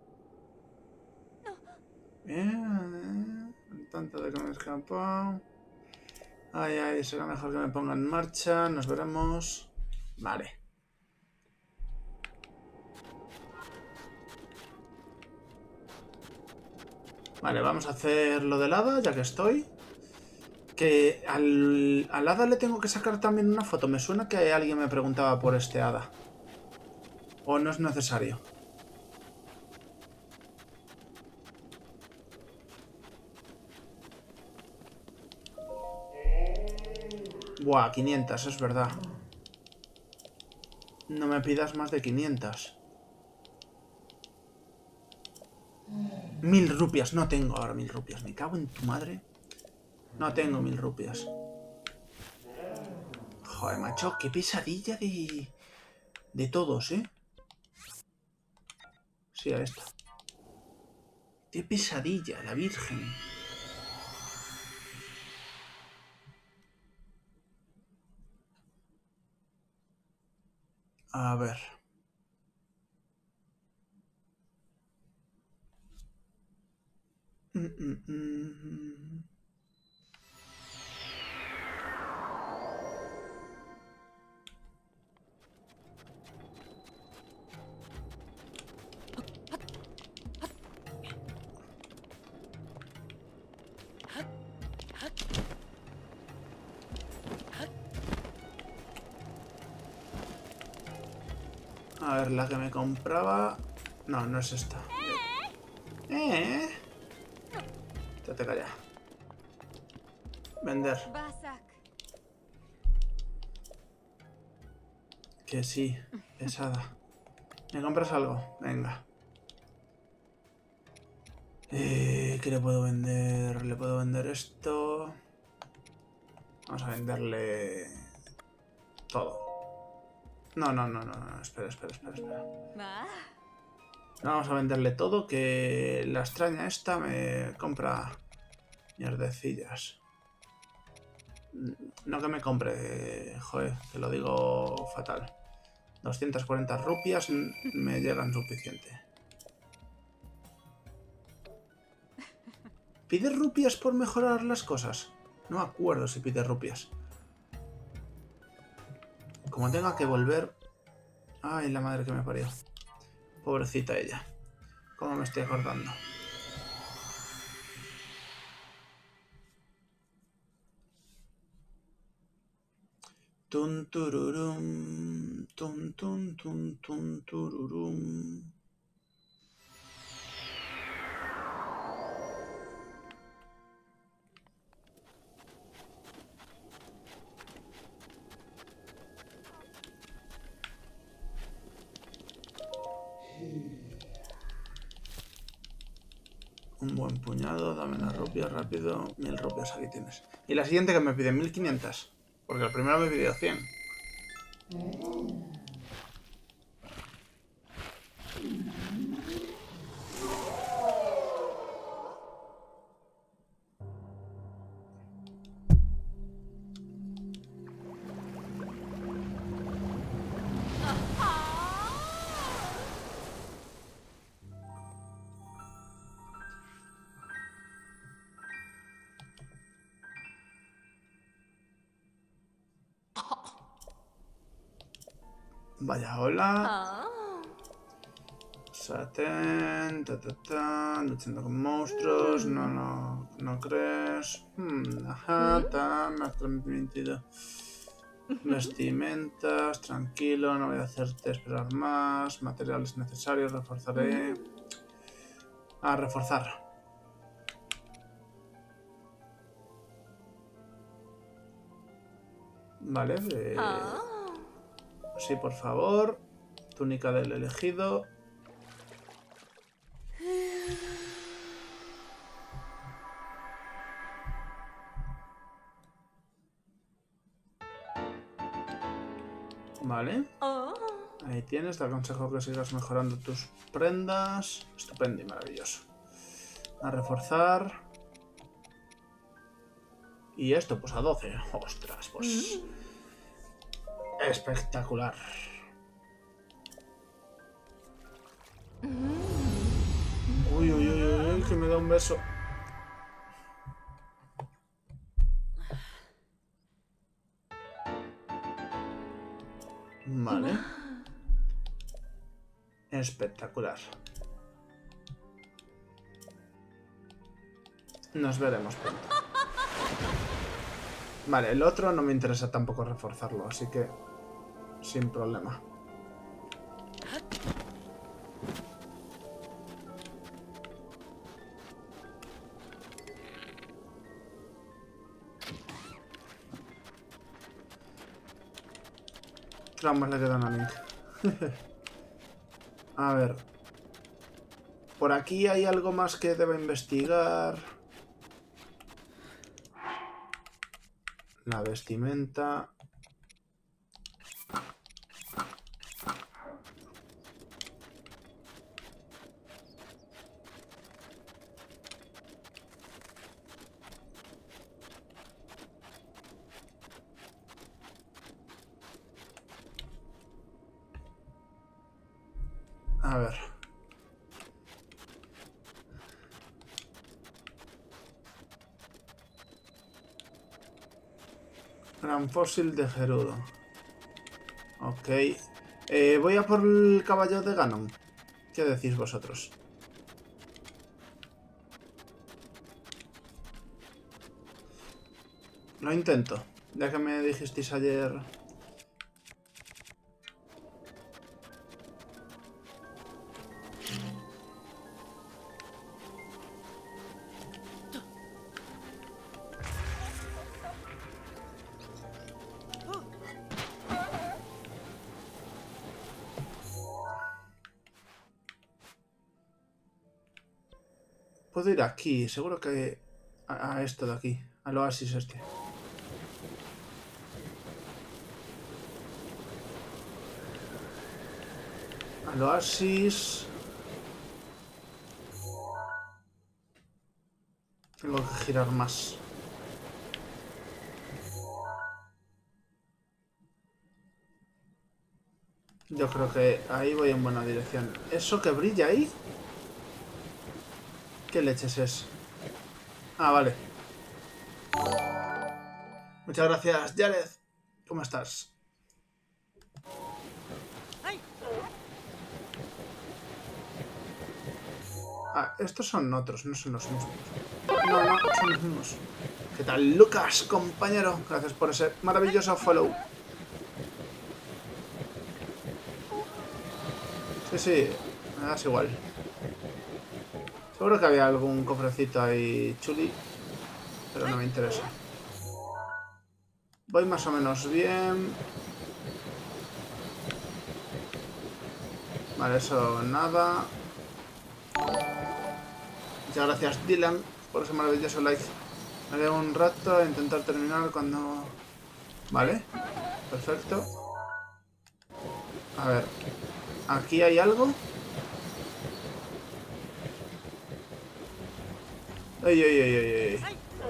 Bien. Tanto de que me he escapado. Ay, ay, será mejor que me ponga en marcha. Nos veremos. Vale. Vale, vamos a hacer lo del hada, ya que estoy. Que al, al hada le tengo que sacar también una foto. Me suena que alguien me preguntaba por este hada. ¿O no es necesario? Buah, quinientas, es verdad. No me pidas más de quinientas. Mil rupias, no tengo ahora mil rupias. Me cago en tu madre. No tengo mil rupias. Joder, macho, qué pesadilla de... De todos, ¿eh? Sí, a esta. Qué pesadilla, la Virgen. A ver. Mm, mm, mm. A ver, la que me compraba... No, no es esta. ¿Eh? Ya te calla. Vender. Que sí, pesada. ¿Me compras algo? Venga. Eh, ¿Qué le puedo vender? Le puedo vender esto. Vamos a venderle... todo. No, no, no, no, no. Espera, espera, espera, espera. No, vamos a venderle todo, que la extraña esta me compra mierdecillas. No que me compre, joder, te lo digo fatal. doscientas cuarenta rupias me llegan suficiente. ¿Pide rupias por mejorar las cosas? No me acuerdo si pide rupias. Como tenga que volver... Ay, la madre que me parió. Pobrecita ella. ¿Cómo me estoy acordando? Tun tururum, tun tun tun tun tururum. Un buen puñado, dame las rupias rápido. Mil rupias aquí tienes. Y la siguiente que me pide mil quinientas. Porque el primero me pidió cien. Vaya, hola. Satén, ta, ta, ta, luchando con monstruos. No, no, no crees. Hmm, ajá, ta, me has transmitido. Vestimentas, tranquilo, no voy a hacerte esperar más. Materiales necesarios, reforzaré. A reforzar. Vale, eh... sí, por favor. Túnica del elegido. Vale. Ahí tienes, te aconsejo que sigas mejorando tus prendas. Estupendo y maravilloso. A reforzar. Y esto, pues a doce. Ostras, pues... espectacular. Uy, uy, uy, uy, que me da un beso. Vale. Espectacular. Nos veremos pronto. Vale, el otro no me interesa tampoco reforzarlo, así que... sin problema. Traumas le quedan a Link. A ver. Por aquí hay algo más que deba investigar. La vestimenta. A ver. Gran fósil de Gerudo. Ok. Eh, voy a por el caballo de Ganon. ¿Qué decís vosotros? Lo intento. Ya que me dijisteis ayer... Puedo ir aquí, seguro que... A, a esto de aquí, al oasis este. Al oasis... Tengo que girar más. Yo creo que ahí voy en buena dirección. ¿Eso que brilla ahí? ¿Qué leches es? Ah, vale. Muchas gracias, Jared. ¿Cómo estás? Ah, estos son otros, no son los mismos. No, no, son los mismos. ¿Qué tal, Lucas, compañero? Gracias por ese maravilloso follow. Sí, sí, me das igual. Seguro que había algún cofrecito ahí chuli, pero no me interesa. Voy más o menos bien. Vale, eso nada. Muchas gracias, Dylan, por ese maravilloso like. Me haré un rato a intentar terminar cuando... Vale, perfecto. A ver, ¿aquí hay algo? ¡Ey, ey, ey, ey, ey!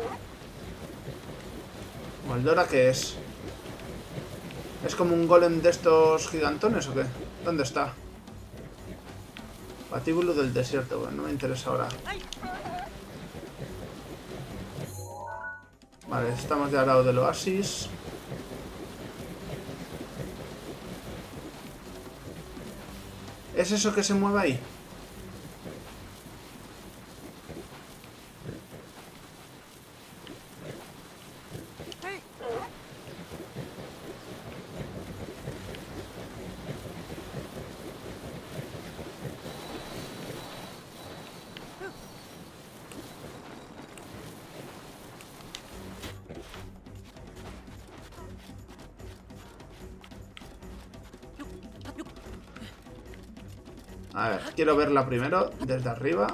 ¿Moldora qué es? ¿Es como un golem de estos gigantones o qué? ¿Dónde está? Patíbulo del desierto, bueno, no me interesa ahora. Vale, estamos ya al lado del oasis. ¿Es eso que se mueve ahí? A ver, quiero verla primero, desde arriba.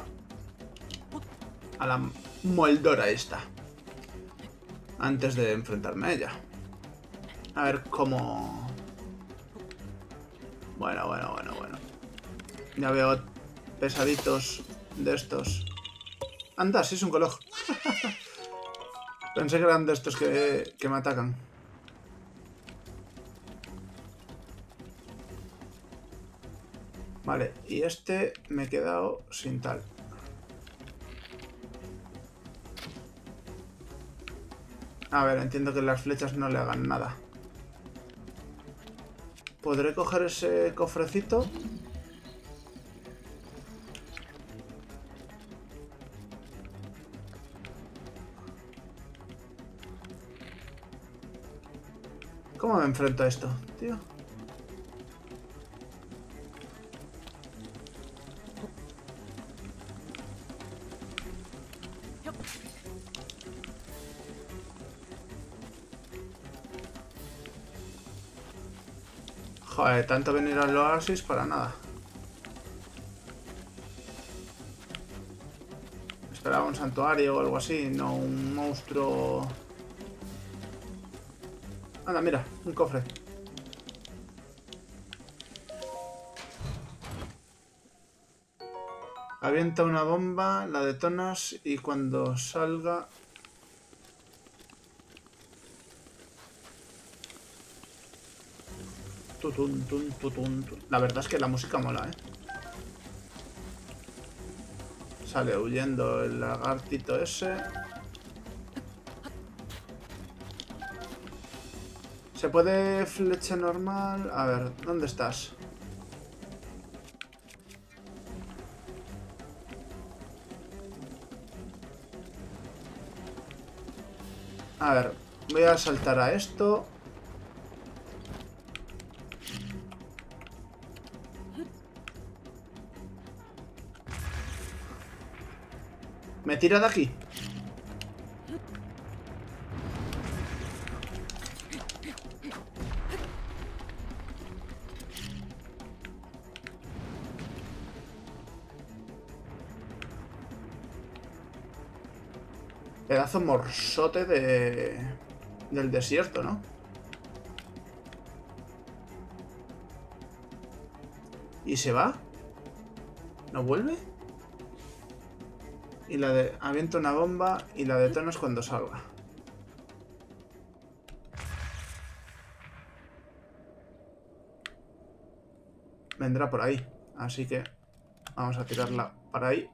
A la moldora esta. Antes de enfrentarme a ella. A ver cómo... Bueno, bueno, bueno, bueno. Ya veo pesaditos de estos. Anda, sí es un coloj. Pensé que eran de estos que, que me atacan. Vale, y este me he quedado sin tal. A ver, entiendo que las flechas no le hagan nada. ¿Podré coger ese cofrecito? ¿Cómo me enfrento a esto, tío? Joder, tanto venir al oasis para nada. Esperaba un santuario o algo así, no un monstruo Anda, mira, un cofre. Avienta una bomba, la detonas y cuando salga... Tutun, tun, tutun, tun. La verdad es que la música mola, ¿eh? Sale huyendo el lagartito ese. ¿Se puede flecha normal? A ver, ¿dónde estás? A ver, voy a saltar a esto. ¿Me tira de aquí? Pedazo morsote de... del desierto, ¿no? ¿Y se va? ¿No vuelve? Y la de... aviento una bomba y la detonas cuando salga. Vendrá por ahí. Así que vamos a tirarla para ahí.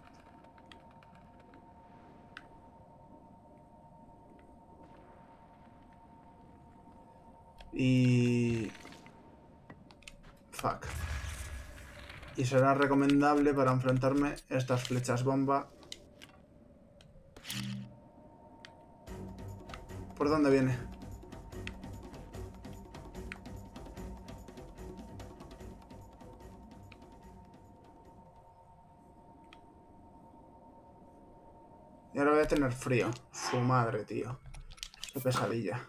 Y... fuck. Y será recomendable para enfrentarme estas flechas bomba. ¿Por dónde viene? Y ahora voy a tener frío. Su madre, tío. Qué pesadilla.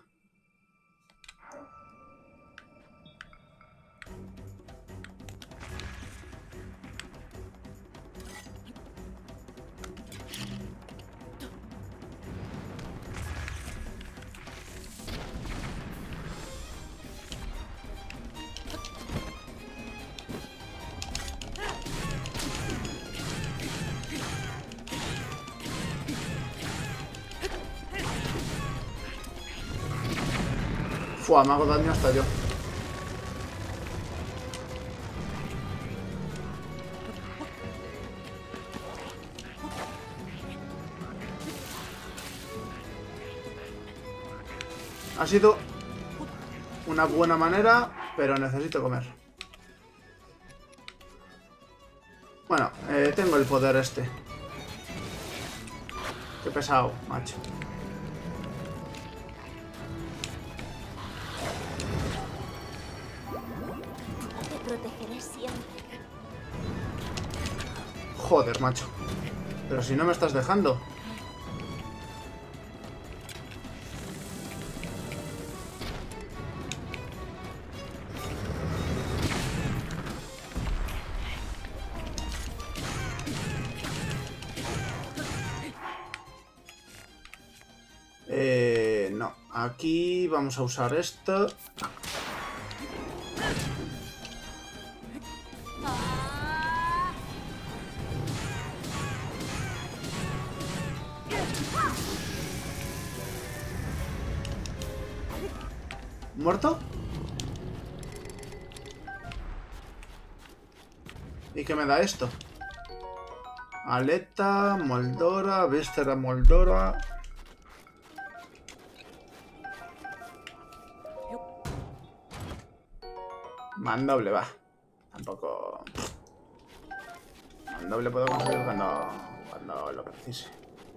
Fua, me hago daño hasta yo. Ha sido una buena manera, pero necesito comer. Bueno, eh, tengo el poder este. Qué pesado, macho. Protegeré siempre. Joder, macho. Pero si no me estás dejando. Eh, no. Aquí vamos a usar esto. ¿Muerto? ¿Y qué me da esto? Aleta, moldora, víscera moldora. Mandoble, va. Tampoco... Mandoble puedo conseguir cuando, cuando lo precise.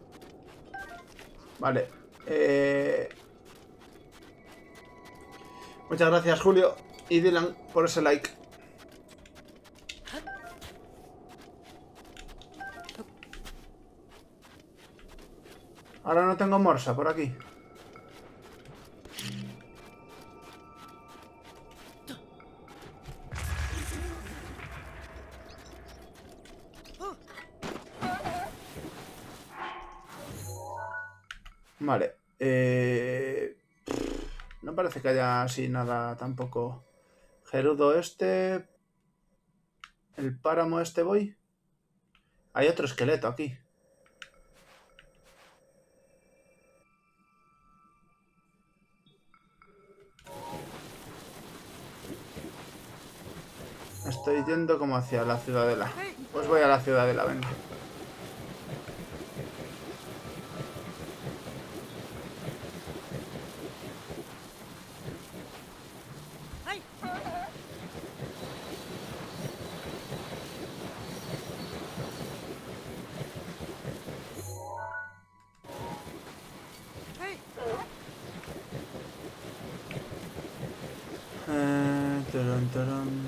Vale. Eh... Muchas gracias, Julio y Dylan, por ese like. Ahora no tengo morsa por aquí. Vale. Eh... No parece que haya así nada tampoco. Gerudo este... El páramo este voy. Hay otro esqueleto aquí. Estoy yendo como hacia la ciudadela. Pues voy a la ciudadela, venga. Eh, tarán, tarán.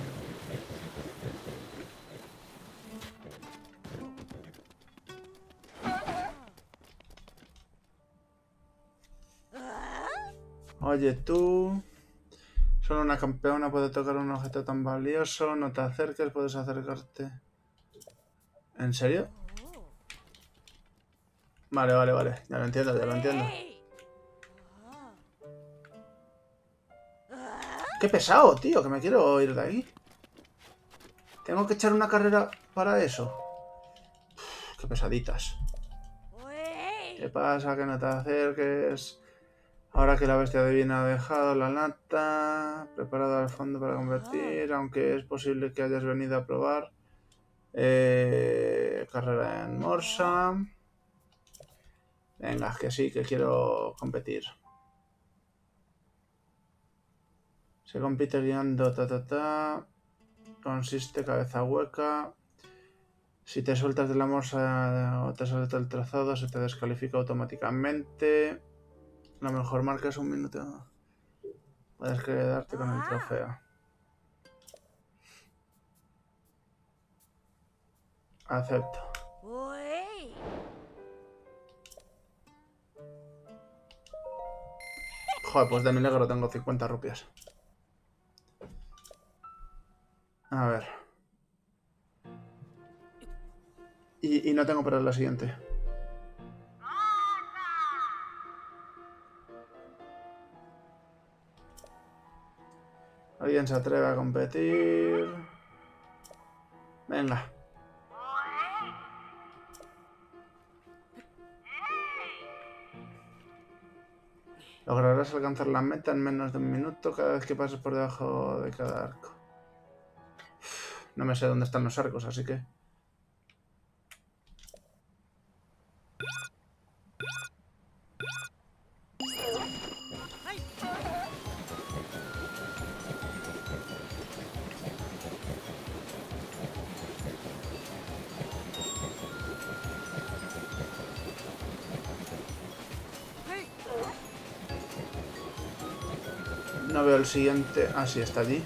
Oye, tú... Solo una campeona puede tocar un objeto tan valioso. No te acerques, puedes acercarte. ¿En serio? Vale, vale, vale. Ya lo entiendo, ya lo entiendo. ¡Qué pesado, tío! Que me quiero ir de aquí. ¿Tengo que echar una carrera para eso? Uf, ¡qué pesaditas! ¿Qué pasa? Que no te acerques. Ahora que la bestia divina ha dejado la nata, preparado al fondo para competir, aunque es posible que hayas venido a probar. Eh, carrera en Morsa. Venga, que sí, que quiero competir. Se compite guiando, ta ta ta. Consiste cabeza hueca. Si te sueltas de la morsa o te sales del trazado, se te descalifica automáticamente. La mejor marca es un minuto. Puedes quedarte con el trofeo. Acepto. Joder, pues de milagro tengo cincuenta rupias. A ver. Y, y no tengo para la siguiente. ¿Alguien se atreve a competir? Venga. Lograrás alcanzar la meta en menos de un minuto cada vez que pases por debajo de cada arco. No me sé dónde están los arcos, así que... No veo el siguiente. Ah, sí, está allí.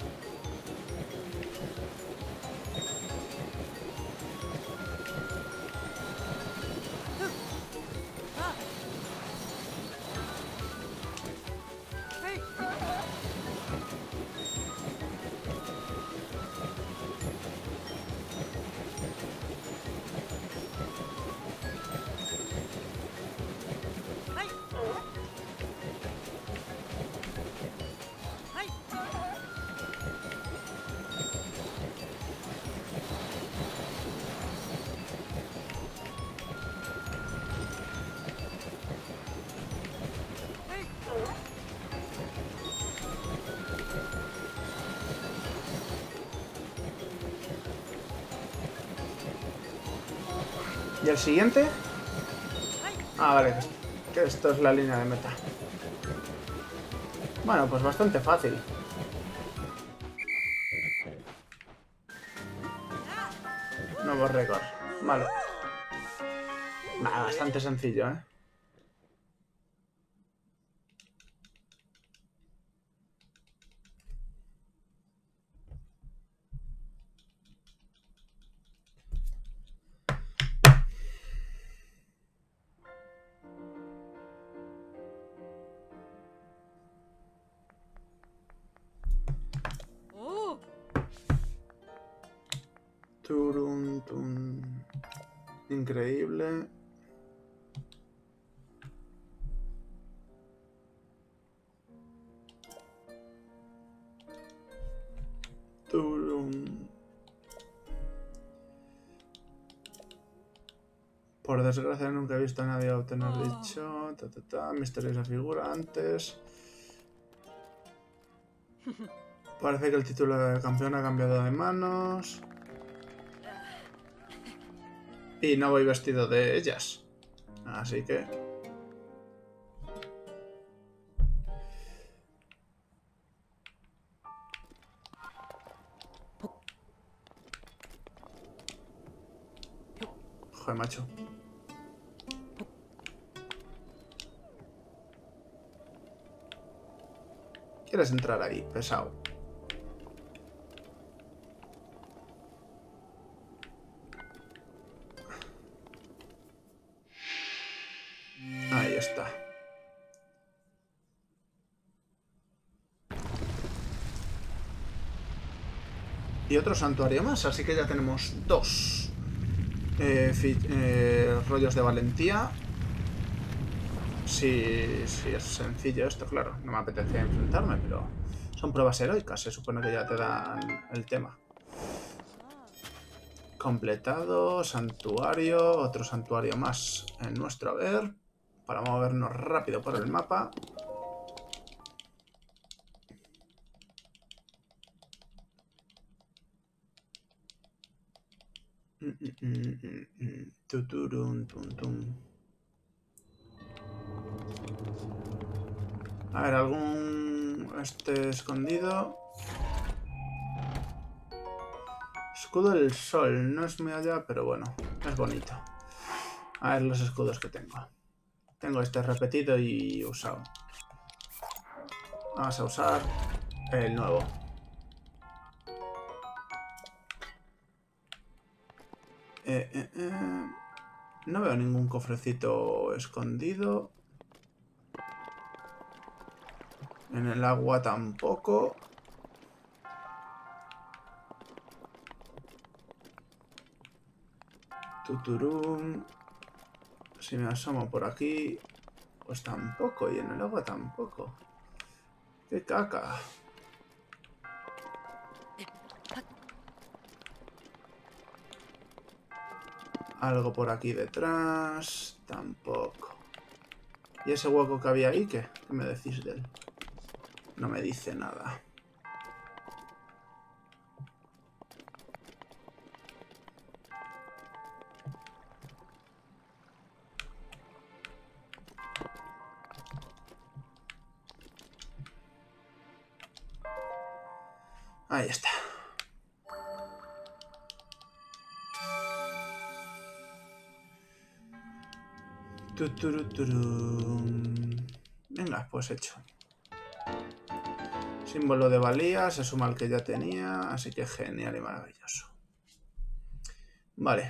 ¿Y el siguiente? Ah, vale, que esto es la línea de meta. Bueno, pues bastante fácil. Nuevo récord. Vale. Nah, bastante sencillo, ¿eh? Turun, tun. Increíble. Por desgracia nunca he visto a nadie obtener dicho. Ta, ta, ta, misteriosa figura antes. Parece que el título de campeón ha cambiado de manos. Y no voy vestido de ellas. Así que... Joder, macho. ¿Quieres entrar ahí, pesado? Ahí está. Y otro santuario más, así que ya tenemos dos eh, eh, rollos de valentía. Sí, sí, es sencillo esto, claro. No me apetecía enfrentarme, pero son pruebas heroicas. Se supone que ya te dan el tema. Completado, santuario, otro santuario más en nuestro haber. Para movernos rápido por el mapa. Mm, mm, mm, mm, mm. Tuturun, tum, tum. A ver, algún... Este escondido. Escudo del sol. No es muy allá, pero bueno, es bonito. A ver los escudos que tengo. Tengo este repetido y usado. Vamos a usar el nuevo. Eh, eh, eh. No veo ningún cofrecito escondido. En el agua tampoco. Tuturum. Si me asomo por aquí, pues tampoco. Y en el agua tampoco. ¡Qué caca! Algo por aquí detrás. Tampoco. ¿Y ese hueco que había ahí? ¿Qué? ¿Qué me decís de él? No me dice nada. Ahí está. Venga, pues hecho. Símbolo de valía, se suma al que ya tenía, así que genial y maravilloso. Vale.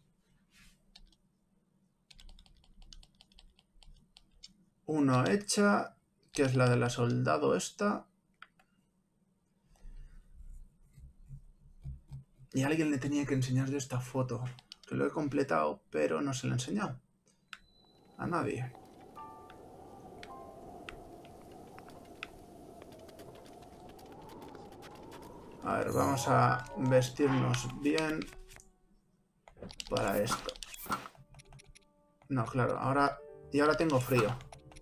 Uno hecha, que es la de la soldado esta. Y a alguien le tenía que enseñar yo esta foto, que lo he completado, pero no se lo he enseñado. A nadie. A ver, vamos a vestirnos bien para esto. No, claro, ahora... Y ahora tengo frío.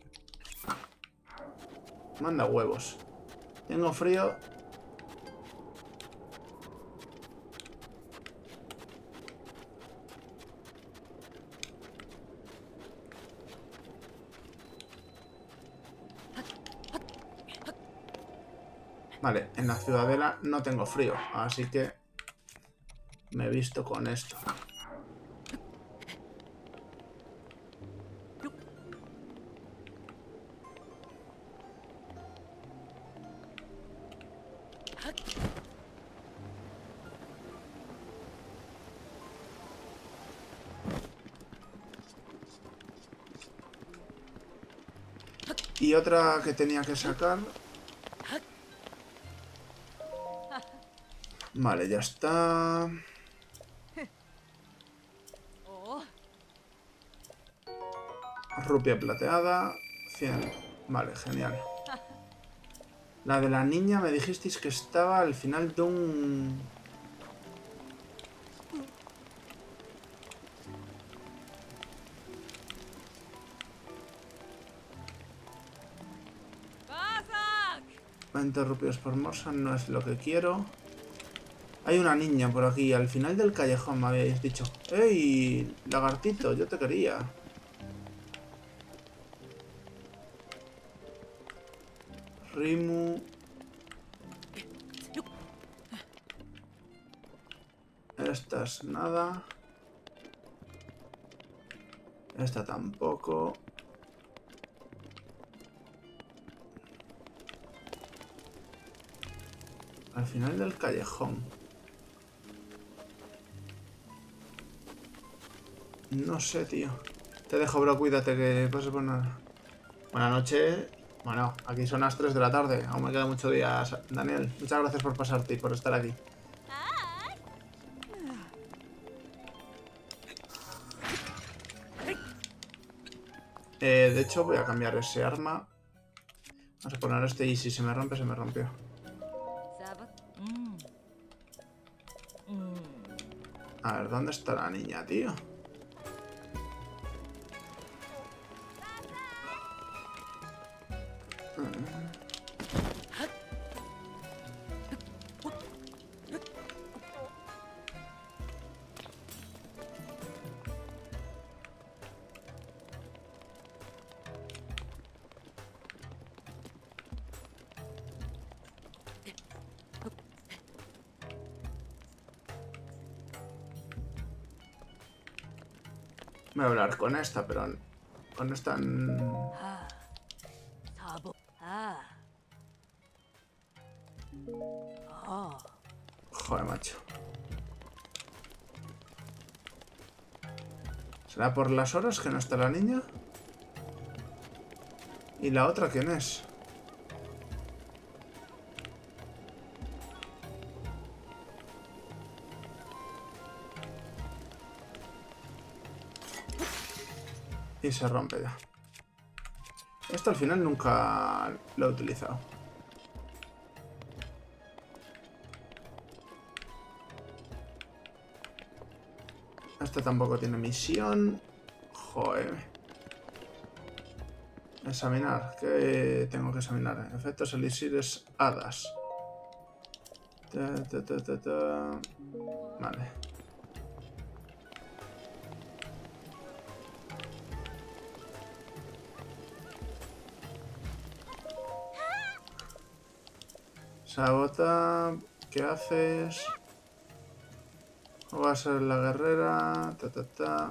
Manda huevos. Tengo frío... Vale, en la ciudadela no tengo frío, así que me he visto con esto. Y otra que tenía que sacar... Vale, ya está. Rupia plateada. cien. Vale, genial. La de la niña me dijisteis que estaba al final de un... veinte rupias por morsa no es lo que quiero. Hay una niña por aquí, al final del callejón me habéis dicho. ¡Ey, lagartito! Yo te quería. Rimu. Esta es nada. Esta tampoco. Al final del callejón. No sé, tío. Te dejo, bro, cuídate, que pases por nada. Buenas noches. Bueno, aquí son las tres de la tarde. Aún me queda mucho día, Daniel. Muchas gracias por pasarte y por estar aquí. Eh, de hecho, voy a cambiar ese arma. Vamos a poner este y si se me rompe, se me rompió. A ver, ¿dónde está la niña, tío? Voy a hablar con esta, pero con esta... Joder, macho. ¿Será por las horas que no está la niña? ¿Y la otra quién es? Y se rompe ya. Esto al final nunca lo he utilizado. Este tampoco tiene misión. Joder. Examinar. ¿Qué tengo que examinar? Efectos elixires hadas. Ta, ta, ta, ta, ta. Vale. Sabota. ¿Qué haces? Va a ser la guerrera. Ta, ta, ta.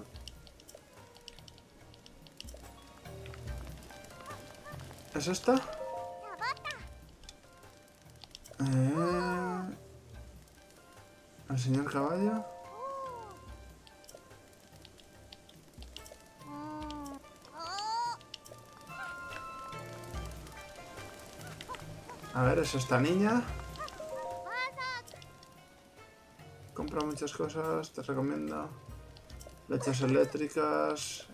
¿Es esta? Eh... ¿El señor caballo? A ver, es esta niña. Compra muchas cosas, te recomiendo. Leches eléctricas.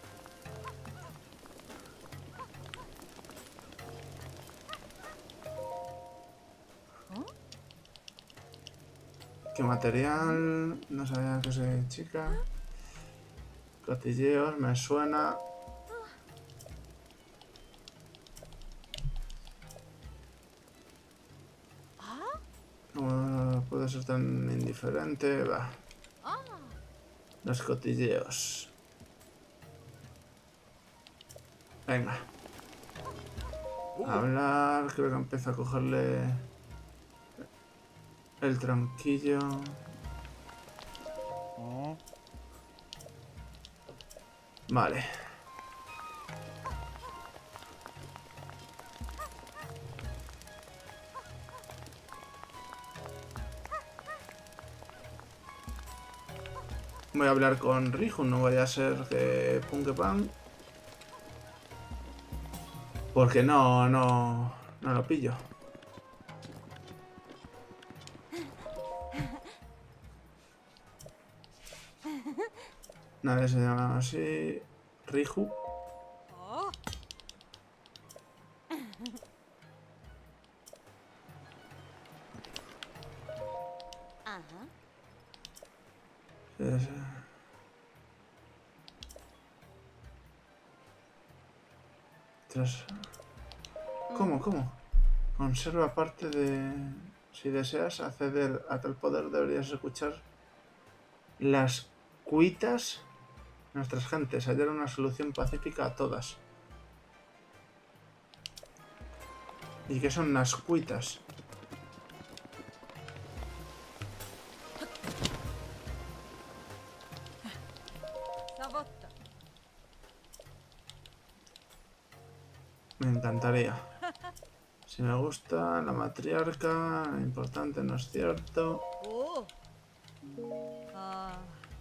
¿Qué material? No sabía que soy chica. Cotilleos, me suena. ¿Cómo puede ser tan indiferente? Va. Los cotilleos. Venga. Hablar, creo que empieza a cogerle el tronquillo. Vale. Voy a hablar con Riju, no vaya a ser que pum que pam. Porque no, no, no lo pillo. Nadie se llama así. Riju. Es... Tras... ¿Cómo? ¿Cómo? Conserva parte de... Si deseas acceder a tal poder, deberías escuchar las cuitas de nuestras gentes. Hallar una solución pacífica a todas. ¿Y qué son las cuitas? Me encantaría. Si me gusta la matriarca, importante, no es cierto. Oh. Ah.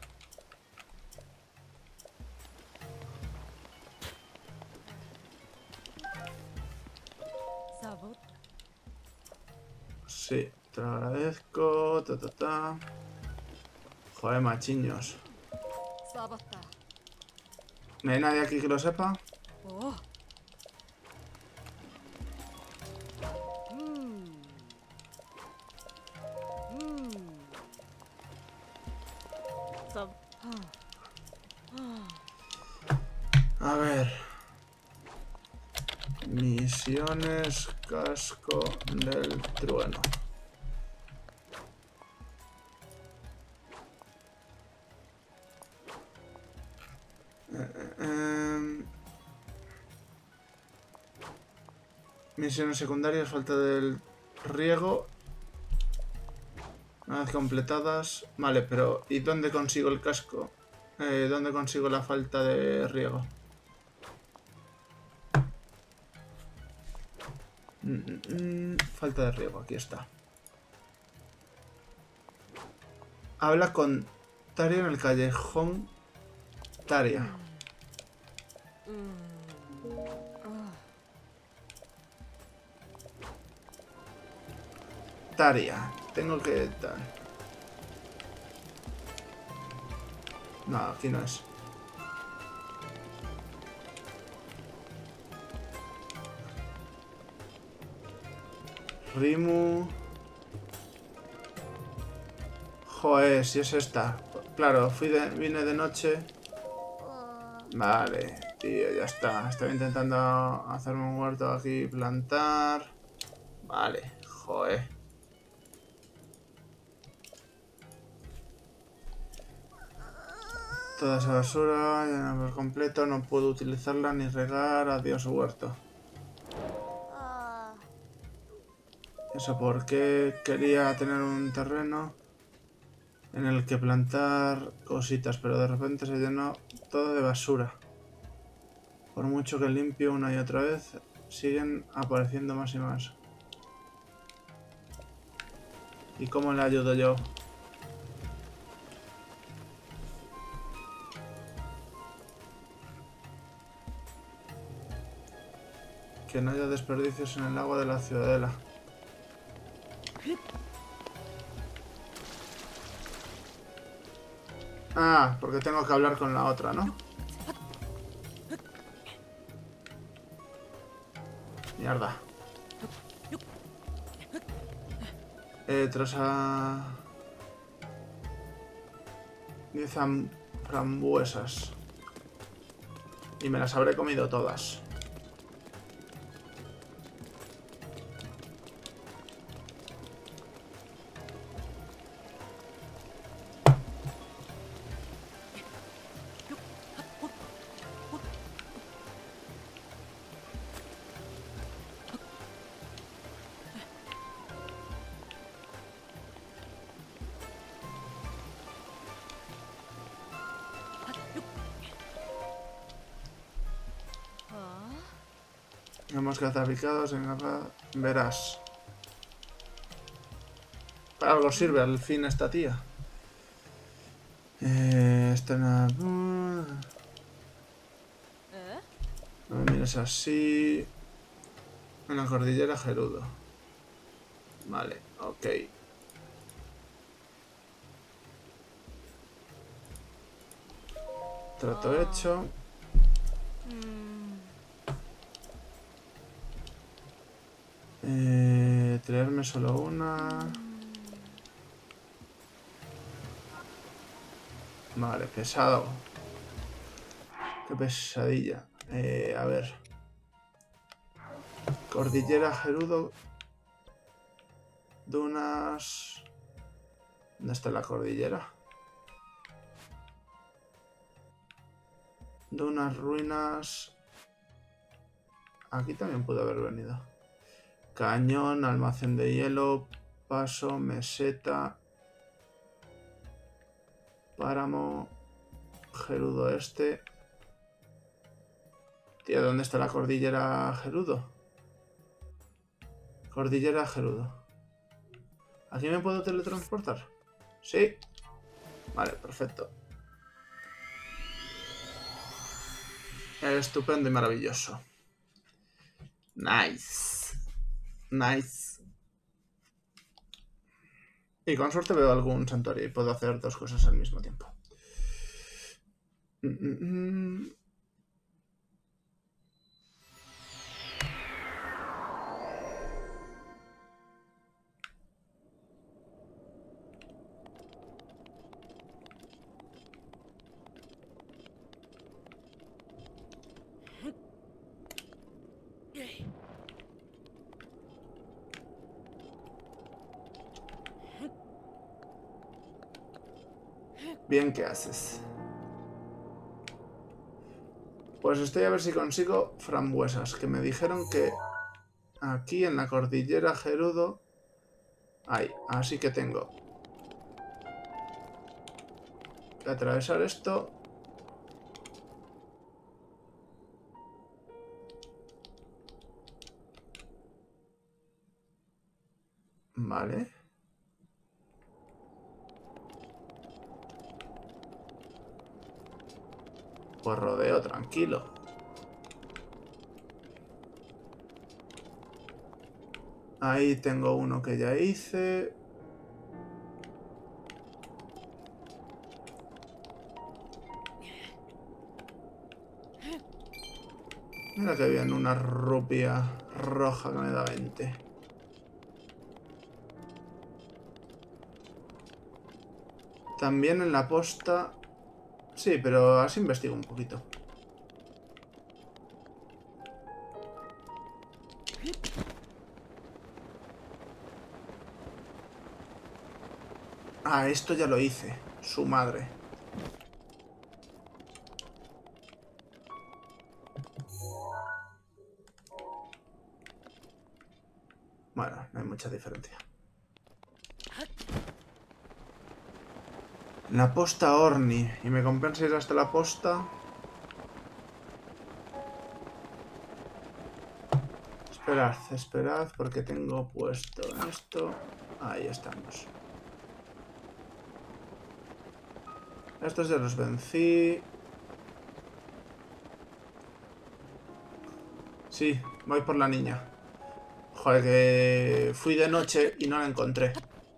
Sabot. Sí, te lo agradezco. Ta, ta, ta. Joder, machiños. Sabota. ¿No hay nadie aquí que lo sepa? Oh. Mm. Mm. Sab. A ver. Misiones Casco del Trueno. Eh, eh, eh. Misiones secundarias, falta del riego. Una vez completadas. Vale, pero ¿y dónde consigo el casco? Eh, ¿Dónde consigo la falta de riego? Mm, mm, falta de riego, aquí está. Habla con Taria en el callejón Taria. Taria, tengo que... tal. No, aquí no es. Rimu... Joder, si es esta. Claro, fui de, vine de noche. Vale, tío, ya está. Estaba intentando hacerme un huerto aquí, plantar. Vale, joder. Toda esa basura, ya por completo, no puedo utilizarla ni regar. Adiós, huerto. Eso porque quería tener un terreno en el que plantar cositas, pero de repente se llenó todo de basura. Por mucho que limpio una y otra vez, siguen apareciendo más y más. ¿Y cómo le ayudo yo? Que no haya desperdicios en el agua de la ciudadela. Ah, porque tengo que hablar con la otra, ¿no? Mierda. Eh, tras a... diez frambuesas. Y me las habré comido todas. Hemos picados en la... Verás. Para algo sirve al fin esta tía. Eh, esta nada... No me mires así. En la cordillera Gerudo. Vale, ok. Trato hecho. Eh, traerme solo una. Vale, pesado. Qué pesadilla. Eh, a ver. Cordillera Gerudo. Dunas... ¿Dónde está la cordillera? Dunas, ruinas... Aquí también pudo haber venido. Cañón, almacén de hielo, paso, meseta... Páramo... Gerudo este... Tío, ¿dónde está la cordillera Gerudo? Cordillera Gerudo. ¿Aquí me puedo teletransportar? Sí. Vale, perfecto. Estupendo y maravilloso. Nice. Nice. Y con suerte veo algún santuario y puedo hacer dos cosas al mismo tiempo. Mm -mm. Bien, ¿qué haces? Pues estoy a ver si consigo frambuesas, que me dijeron que aquí en la cordillera Gerudo hay, así que tengo que atravesar esto. Vale. Pues rodeo, tranquilo. Ahí tengo uno que ya hice. Mira que bien, una rupia roja que me da veinte. También en la posta... Sí, pero así investigo un poquito. Ah, esto ya lo hice. Su madre. Bueno, no hay mucha diferencia. La posta Orni. ¿Y me compensa ir hasta la posta? Esperad, esperad, porque tengo puesto esto. Ahí estamos. Estos ya los vencí. Sí, voy por la niña. Joder, que fui de noche y no la encontré.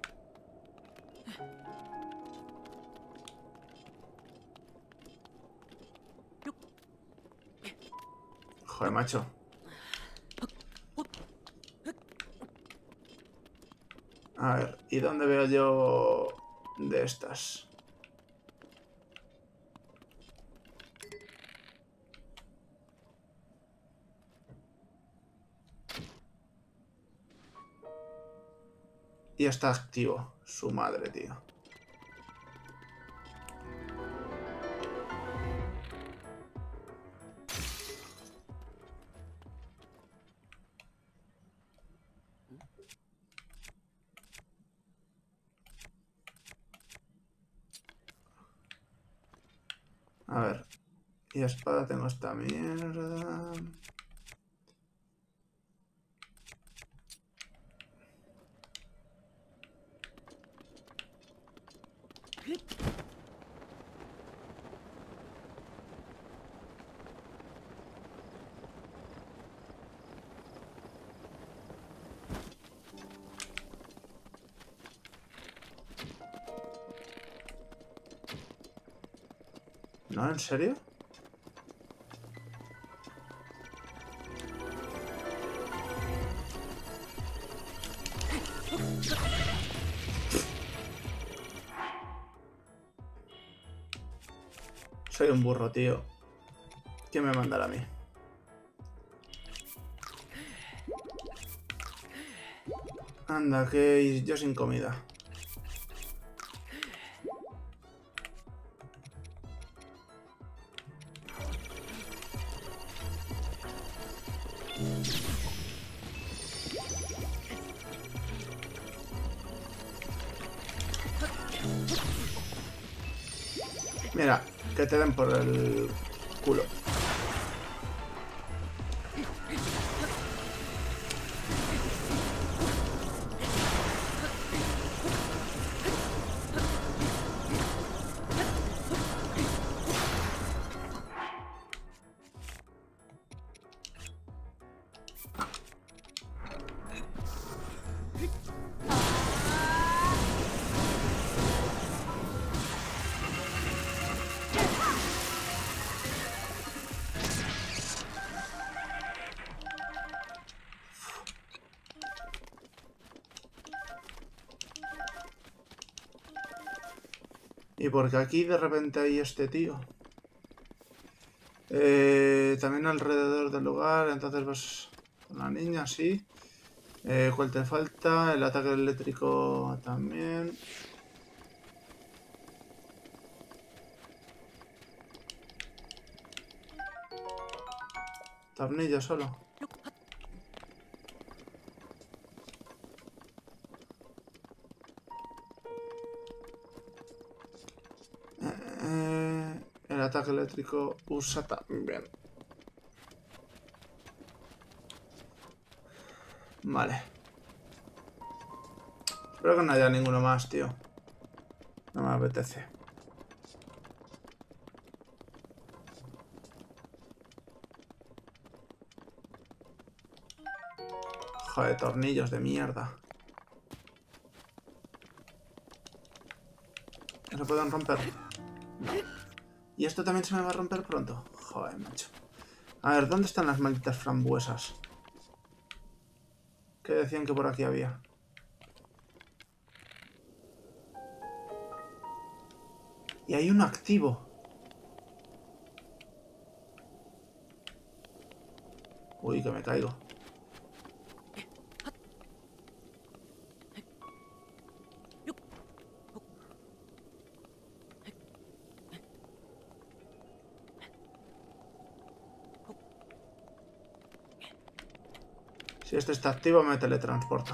Joder, macho. A ver, ¿y dónde veo yo de estas? Y está activo. Su madre, tío. A ver. Y espada tengo esta mierda. ¿No? ¿En serio? Soy un burro, tío. ¿Quién me mandará a mí? Anda, que yo sin comida. Mira, que te den por el culo. ¿Y porque aquí de repente hay este tío? Eh, también alrededor del lugar, entonces vas con la niña, sí. Eh, ¿Cuál te falta? El ataque eléctrico también. Tornillo solo. Eh, el ataque eléctrico usa también. Vale. Espero que no haya ninguno más, tío. No me apetece. Joder, tornillos de mierda. ¿No se pueden romper? No. ¿Y esto también se me va a romper pronto? Joder, macho. A ver, ¿dónde están las malditas frambuesas? ¿Qué decían que por aquí había? Y hay uno activo. Uy, que me caigo. Si este está activo, me teletransporto.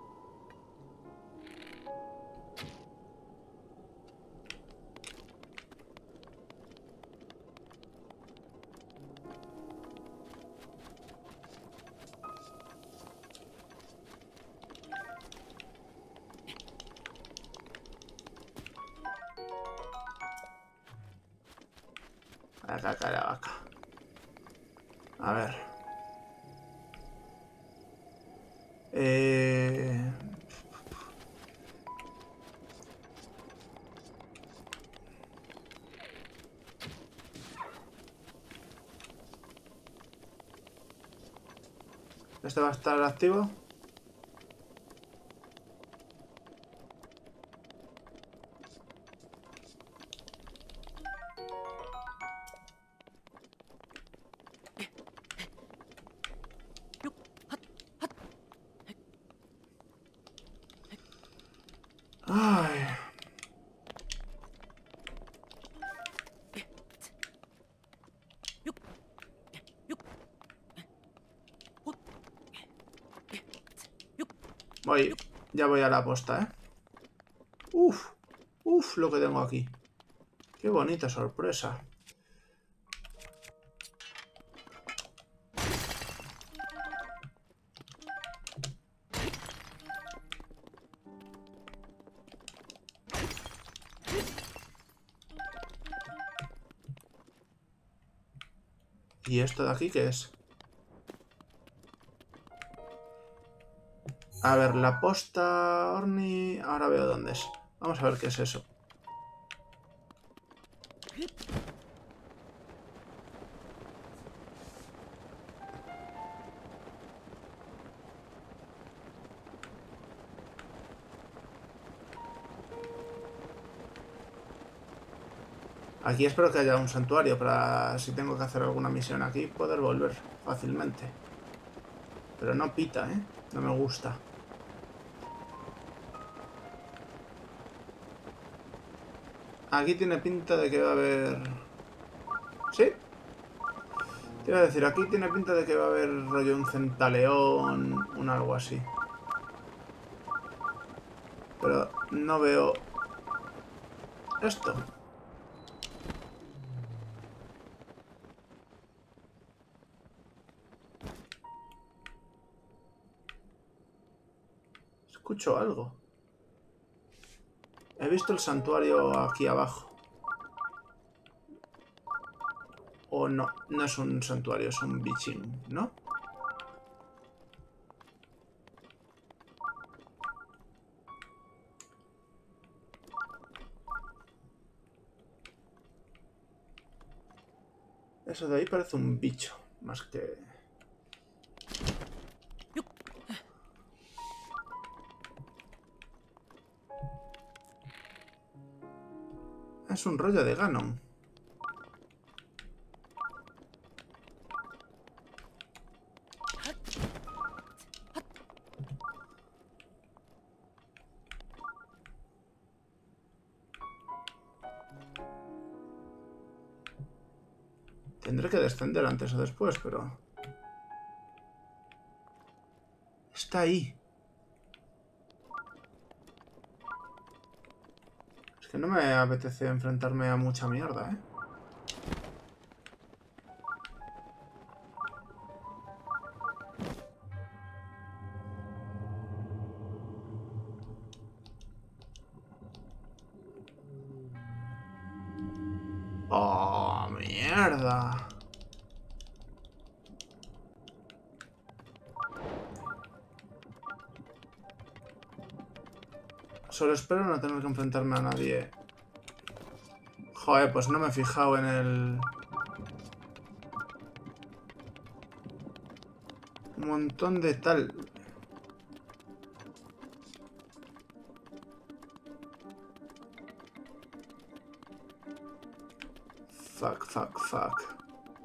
Acá, acá, acá. A ver. Eh... ¿Este va a estar activo? Ay. Voy, ya voy a la posta, ¿eh? Uf, uf, lo que tengo aquí. Qué bonita sorpresa. ¿Y esto de aquí qué es? A ver, la posta Orni... Ahora veo dónde es. Vamos a ver qué es eso. Aquí espero que haya un santuario para, si tengo que hacer alguna misión aquí, poder volver fácilmente. Pero no pita, ¿eh? No me gusta. Aquí tiene pinta de que va a haber... ¿Sí? Te iba a decir, aquí tiene pinta de que va a haber rollo un centaleón, un algo así. Pero no veo... esto. Escucho algo. He visto el santuario aquí abajo. O no, no es un santuario, es un bichín, ¿no? Eso de ahí parece un bicho, más que... Es un rollo de Ganon. Tendré que descender antes o después, pero... está ahí. Es que no me apetece enfrentarme a mucha mierda, ¿eh? ¡Oh, mierda! Solo espero no tener que enfrentarme a nadie. Joder, pues no me he fijado en el... un montón de tal... Fuck, fuck, fuck.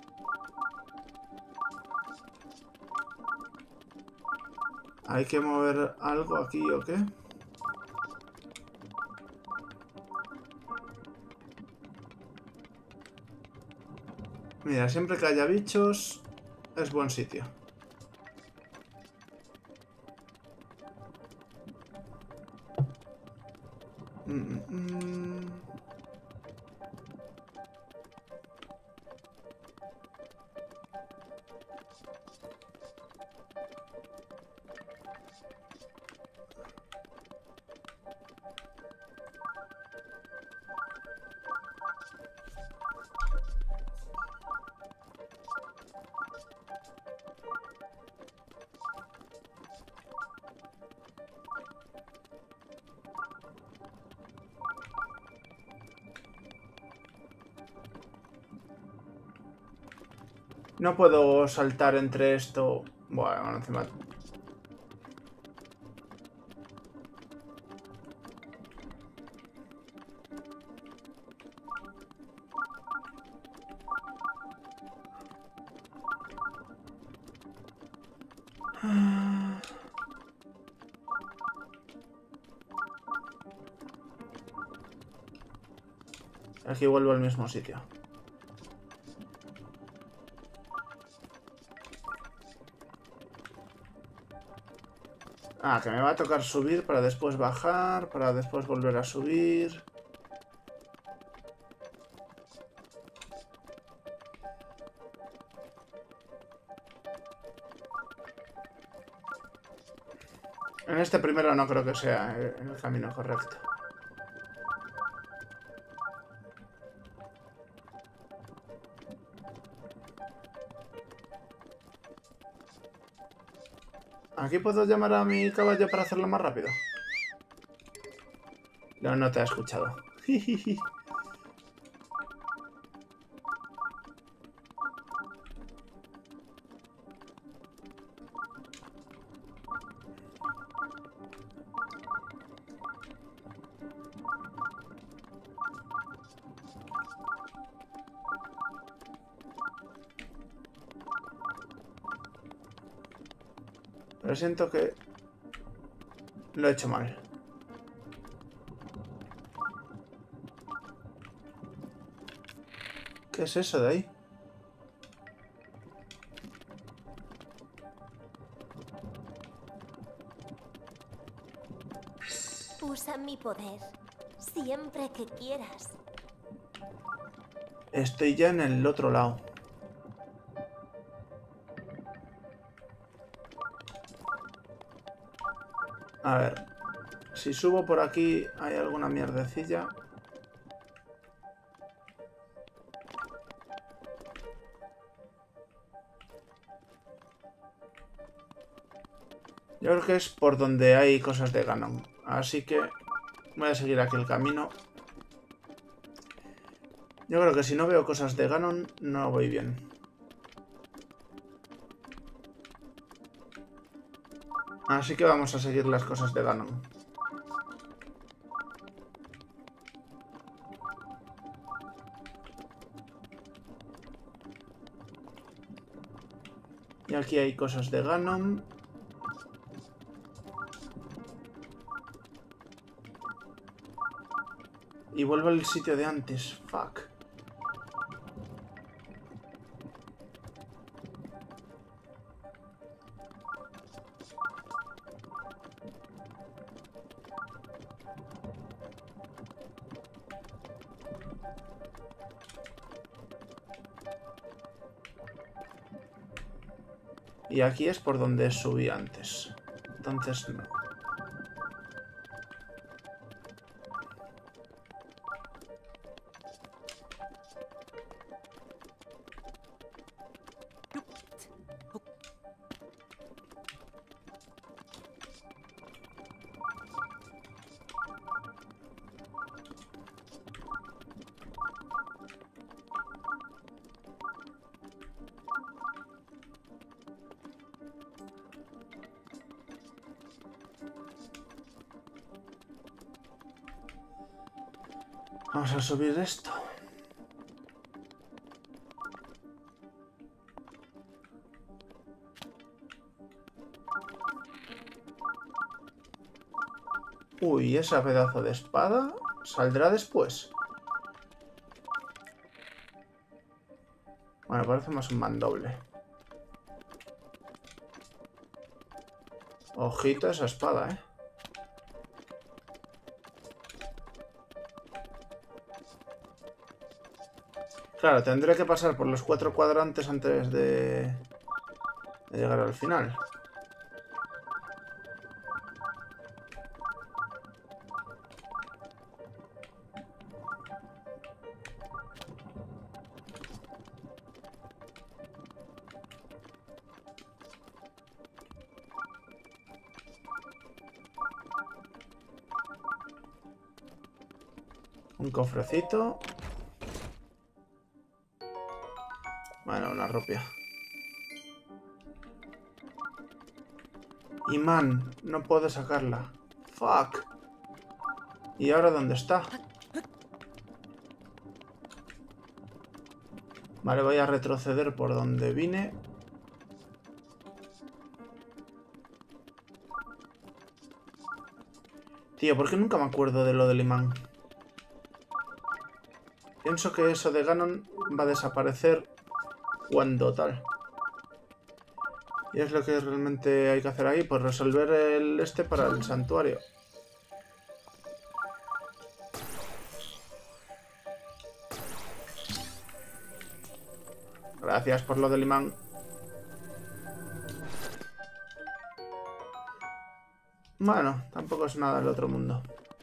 ¿Hay que mover algo aquí o qué? Mira, siempre que haya bichos es buen sitio. Mm, mm. No puedo saltar entre esto. Bueno, encima... Aquí vuelvo al mismo sitio. Ah, que me va a tocar subir para después bajar, para después volver a subir. En este primero no creo que sea el camino correcto. ¿Aquí puedo llamar a mi caballo para hacerlo más rápido? No, no te ha escuchado. Pero siento que lo he hecho mal. ¿Qué es eso de ahí? Usa mi poder siempre que quieras. Estoy ya en el otro lado. A ver. Si subo por aquí, ¿hay alguna mierdecilla? Yo creo que es por donde hay cosas de Ganon. Así que voy a seguir aquí el camino. Yo creo que si no veo cosas de Ganon, no voy bien. Así que vamos a seguir las cosas de Ganon. Y aquí hay cosas de Ganon. Y vuelvo al sitio de antes. Fuck. Y aquí es por donde subí antes. Entonces no. Vamos a subir esto. Uy, ese pedazo de espada saldrá después. Bueno, parece más un mandoble. Ojito esa espada, eh. Claro, tendré que pasar por los cuatro cuadrantes antes de, de llegar al final. Un cofrecito. Bueno, una rupia. Imán, no puedo sacarla. Fuck. ¿Y ahora dónde está? Vale, voy a retroceder por donde vine. Tío, ¿por qué nunca me acuerdo de lo del imán? Pienso que eso de Ganon va a desaparecer cuando tal. Y es lo que realmente hay que hacer ahí, pues resolver el este para el santuario. Gracias por lo del imán. Bueno, tampoco es nada del otro mundo.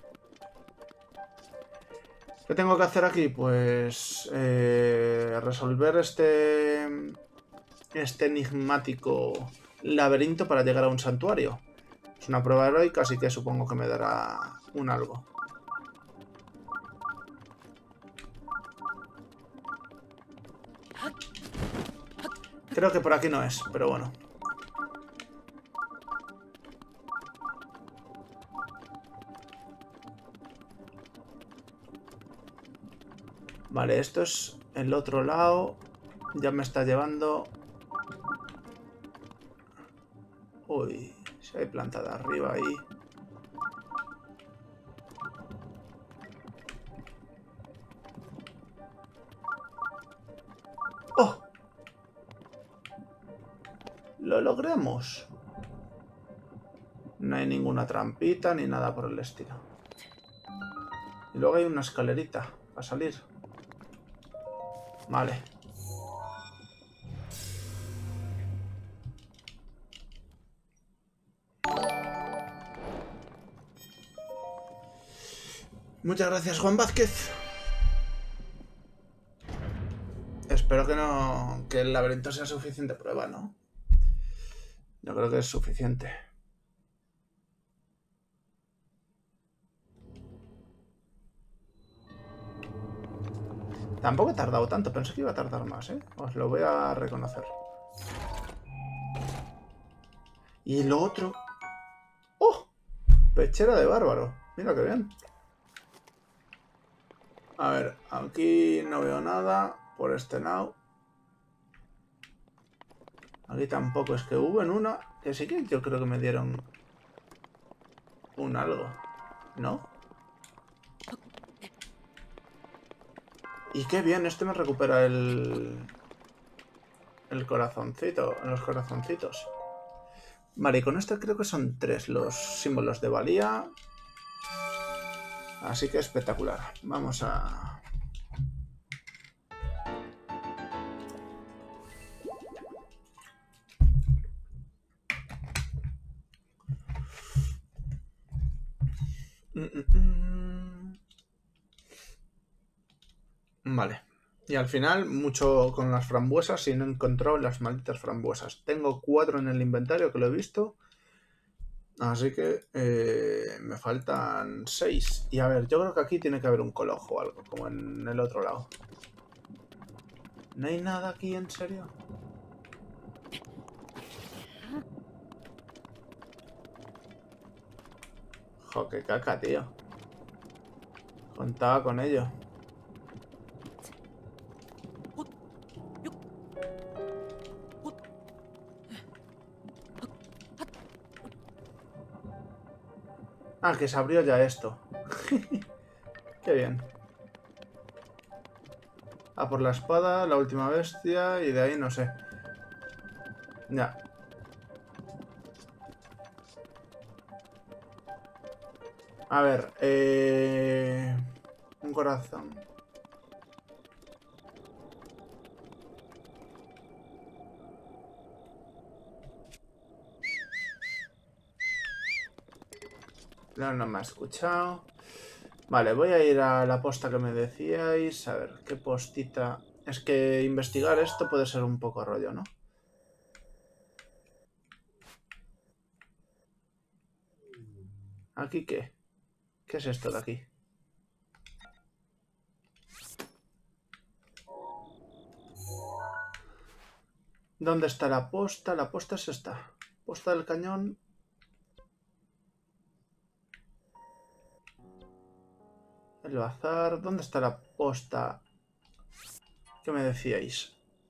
¿Qué tengo que hacer aquí? Pues eh, resolver este este enigmático laberinto para llegar a un santuario. Es una prueba heroica, así que supongo que me dará un algo. Creo que por aquí no es, pero bueno. Vale, esto es el otro lado. Ya me está llevando. Uy, si hay planta de arriba ahí. lo logremos. No hay ninguna trampita ni nada por el estilo. Y luego hay una escalerita para salir. Vale. Muchas gracias, Juan Vázquez. Espero que no... que el laberinto sea suficiente prueba, ¿no? Yo creo que es suficiente. Tampoco he tardado tanto, pensé que iba a tardar más, ¿eh? Os lo voy a reconocer. Y lo otro... ¡Oh! Pechera de bárbaro. Mira qué bien. A ver, aquí no veo nada. Por este lado. Aquí tampoco. Es que hubo en una... que sí que yo creo que me dieron... un algo. ¿No? Y qué bien, este me recupera el... el corazoncito, los corazoncitos. Vale, y con este creo que son tres los símbolos de valía. Así que espectacular. Vamos a... Mm, mm, mm. Vale. Y al final, mucho con las frambuesas y no encontró las malditas frambuesas. Tengo cuatro en el inventario que lo he visto. Así que eh, me faltan seis. Y a ver, yo creo que aquí tiene que haber un colojo o algo, como en el otro lado. ¿No hay nada aquí, en serio? Jo, qué caca, tío. Contaba con ello. Ah, que se abrió ya esto. Qué bien. A por la espada, la última bestia, y de ahí no sé. Ya. A ver, eh... un corazón. No, no me ha escuchado. Vale, voy a ir a la posta que me decíais. A ver, ¿qué postita? Es que investigar esto puede ser un poco rollo, ¿no? ¿Aquí qué? ¿Qué es esto de aquí? ¿Dónde está la posta? La posta es esta. Posta del cañón. El bazar. ¿Dónde está la posta? ¿Qué me decíais?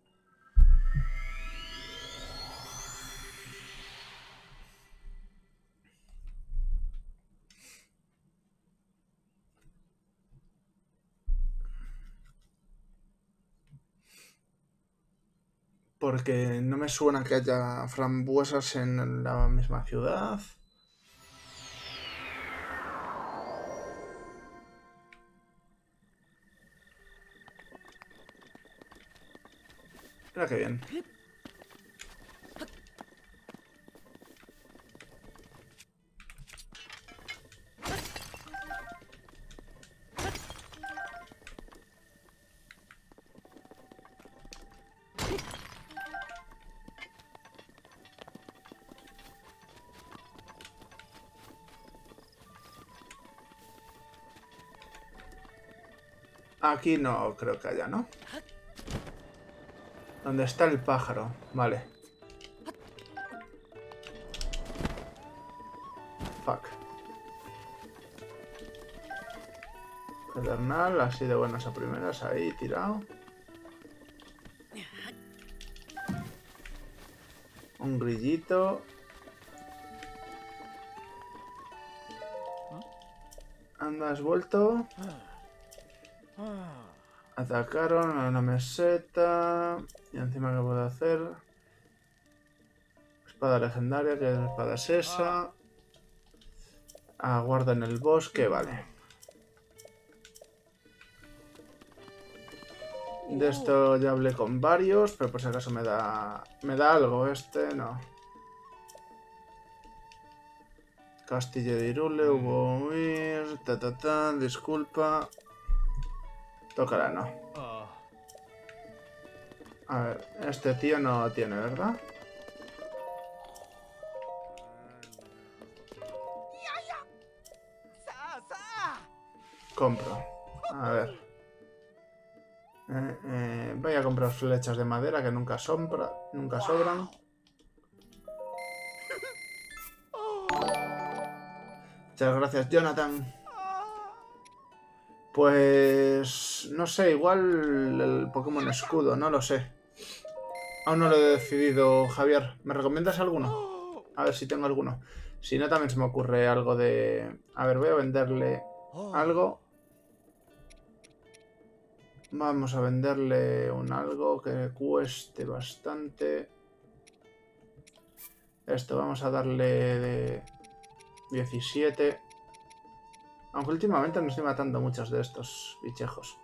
Porque no me suena que haya frambuesas en la misma ciudad. Mira qué bien. Aquí no creo que haya, ¿no? ¿Dónde está el pájaro? Vale. Fuck. Pedernal, así de buenas a primeras, ahí tirado. Un grillito. Anda, has vuelto. Atacaron a una meseta. Y encima, ¿qué puedo hacer? Espada legendaria, que espada es esa. Aguarda en el bosque, vale. De esto ya hablé con varios, pero por si acaso me da... Me da algo, este no. Castillo de Irule, hubo huir, ta ta ta, disculpa. Tócala, no. A ver, este tío no tiene, ¿verdad? Compro. A ver. Eh, eh, voy a comprar flechas de madera que nunca sombra, nunca sobran. Muchas gracias, Jonathan. Pues... no sé, igual el Pokémon Escudo, no lo sé. Aún no lo he decidido, Javier. ¿Me recomiendas alguno? A ver si tengo alguno. Si no, también se me ocurre algo de... A ver, voy a venderle algo. Vamos a venderle un algo que cueste bastante. Esto, vamos a darle de diecisiete. Aunque últimamente no estoy matando muchos de estos bichejos.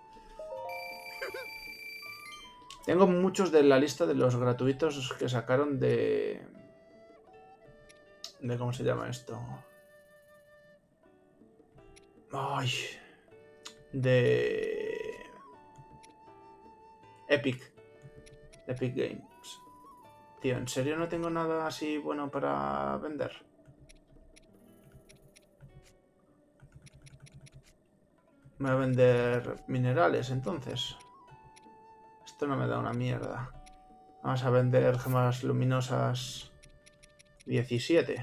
Tengo muchos de la lista de los gratuitos que sacaron de... de ¿cómo se llama esto? Ay... De... Epic. Epic Games. Tío, ¿en serio no tengo nada así bueno para vender? Me voy a vender minerales, entonces. Esto no me da una mierda. Vamos a vender gemas luminosas diecisiete.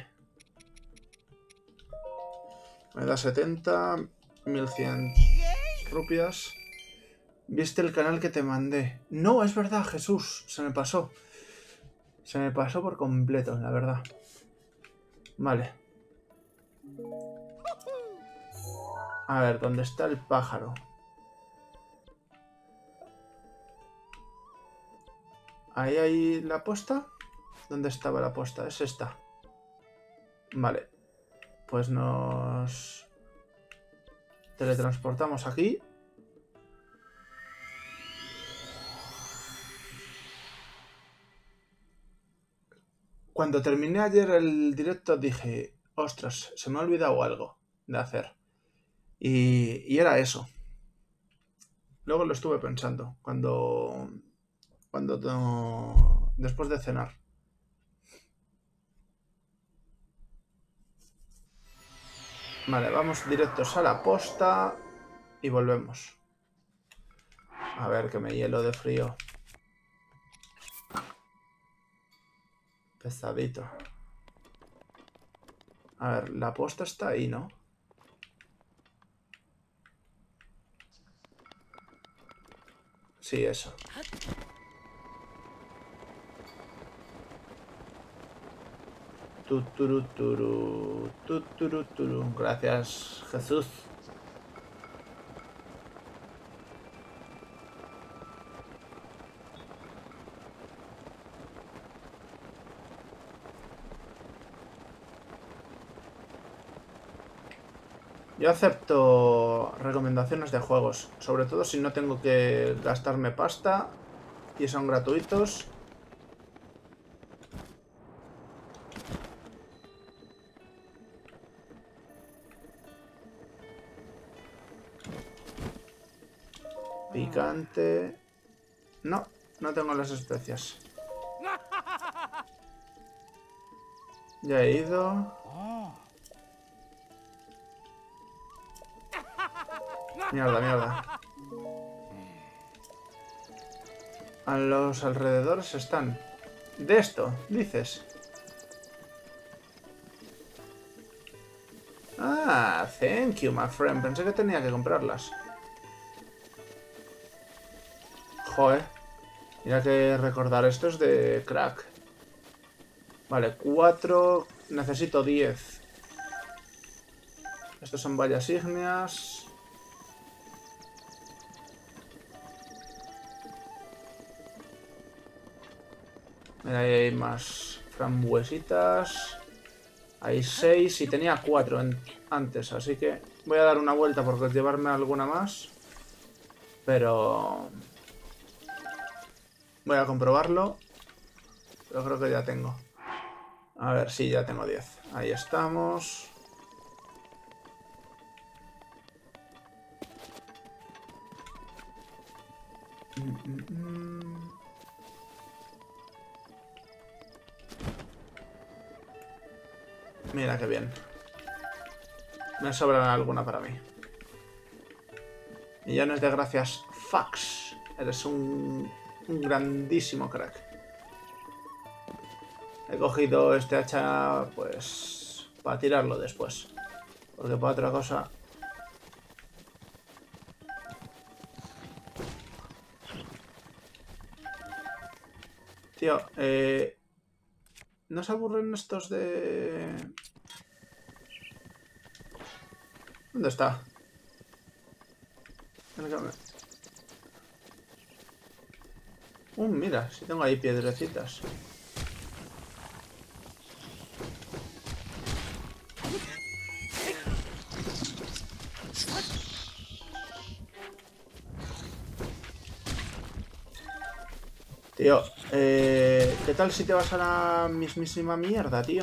Me da setenta, mil cien rupias. ¿Viste el canal que te mandé? No, es verdad, Jesús. Se me pasó. Se me pasó por completo, la verdad. Vale. A ver, ¿dónde está el pájaro? ¿Ahí hay la posta? ¿Dónde estaba la posta? Es esta. Vale. Pues nos... teletransportamos aquí. Cuando terminé ayer el directo dije, ostras, se me ha olvidado algo de hacer. Y, y era eso. Luego lo estuve pensando cuando, cuando no, después de cenar. Vale, vamos directos a la posta y volvemos. A ver, que me hielo de frío. Pesadito. A ver, la posta está ahí, ¿no? Sí, eso. Tuturuturu, tuturuturu. Gracias, Jesús. Yo acepto recomendaciones de juegos, sobre todo si no tengo que gastarme pasta y son gratuitos. Picante. No, no tengo las especias. Ya he ido. Mierda, mierda. A los alrededores están. De esto, dices. Ah, thank you, my friend. Pensé que tenía que comprarlas. Joder. Mira que recordar esto es de crack. Vale, cuatro. Necesito diez. Estos son vallas ígneas. Mira, ahí hay más frambuesitas. Hay seis y tenía cuatro en, antes, así que voy a dar una vuelta por llevarme alguna más. Pero voy a comprobarlo. Pero creo que ya tengo. A ver, sí, ya tengo diez. Ahí estamos. Mm, mm, mm. Mira qué bien. Me sobran alguna para mí. Millones de gracias, Fax. Eres un, un grandísimo crack. He cogido este hacha, pues, para tirarlo después. Porque para otra cosa... Tío, eh... ¿no se aburren estos de...? ¿Dónde está? Uh, mira, si tengo ahí piedrecitas. Tío, eh, ¿qué tal si te vas a la mismísima mierda, tío?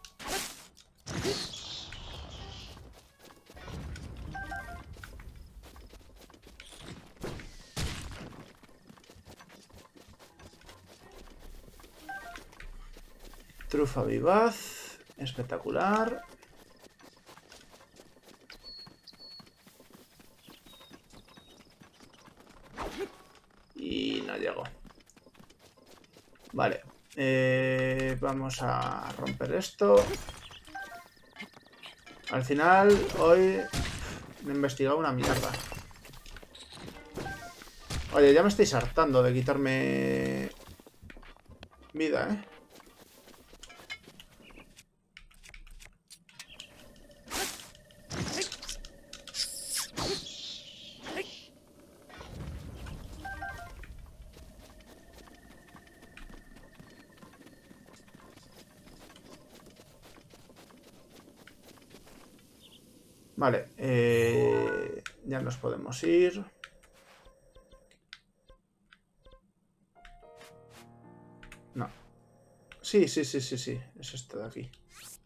Trufa vivaz, espectacular. Y no llego. Vale, eh, vamos a romper esto. Al final, hoy me he investigado una mierda. Oye, ya me estáis hartando de quitarme vida, ¿eh? Vale, eh, ya nos podemos ir. No. Sí, sí, sí, sí, sí. Es esto de aquí.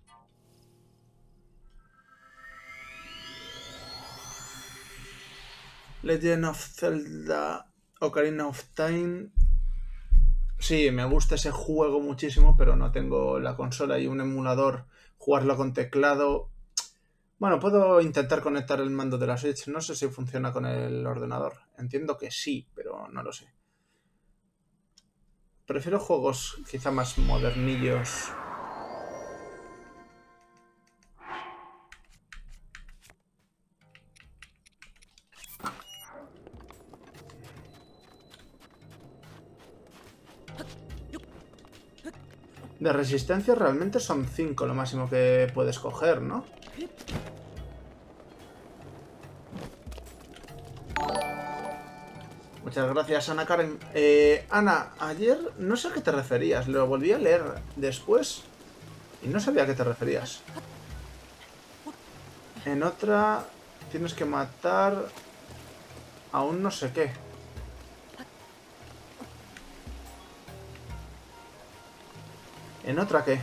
Legend of Zelda Ocarina of Time. Sí, me gusta ese juego muchísimo, pero no tengo la consola y un emulador. Jugarlo con teclado. Bueno, puedo intentar conectar el mando de la Switch. No sé si funciona con el ordenador. Entiendo que sí, pero no lo sé. Prefiero juegos quizá más modernillos. De resistencia realmente son cinco lo máximo que puedes coger, ¿no? Muchas gracias, Ana Karen. Eh, Ana, ayer no sé a qué te referías. Lo volví a leer después y no sabía a qué te referías. En otra tienes que matar a un no sé qué. ¿En otra qué?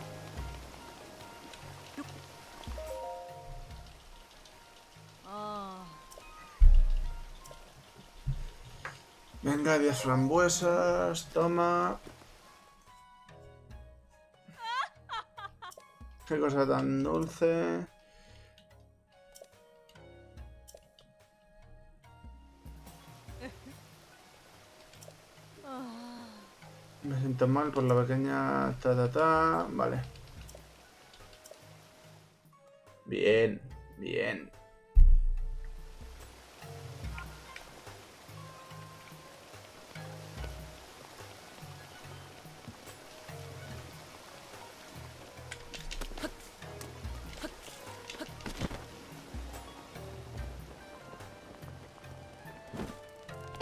Venga, diez frambuesas, toma. Qué cosa tan dulce. Me siento mal por la pequeña ta ta ta. Vale. Bien, bien.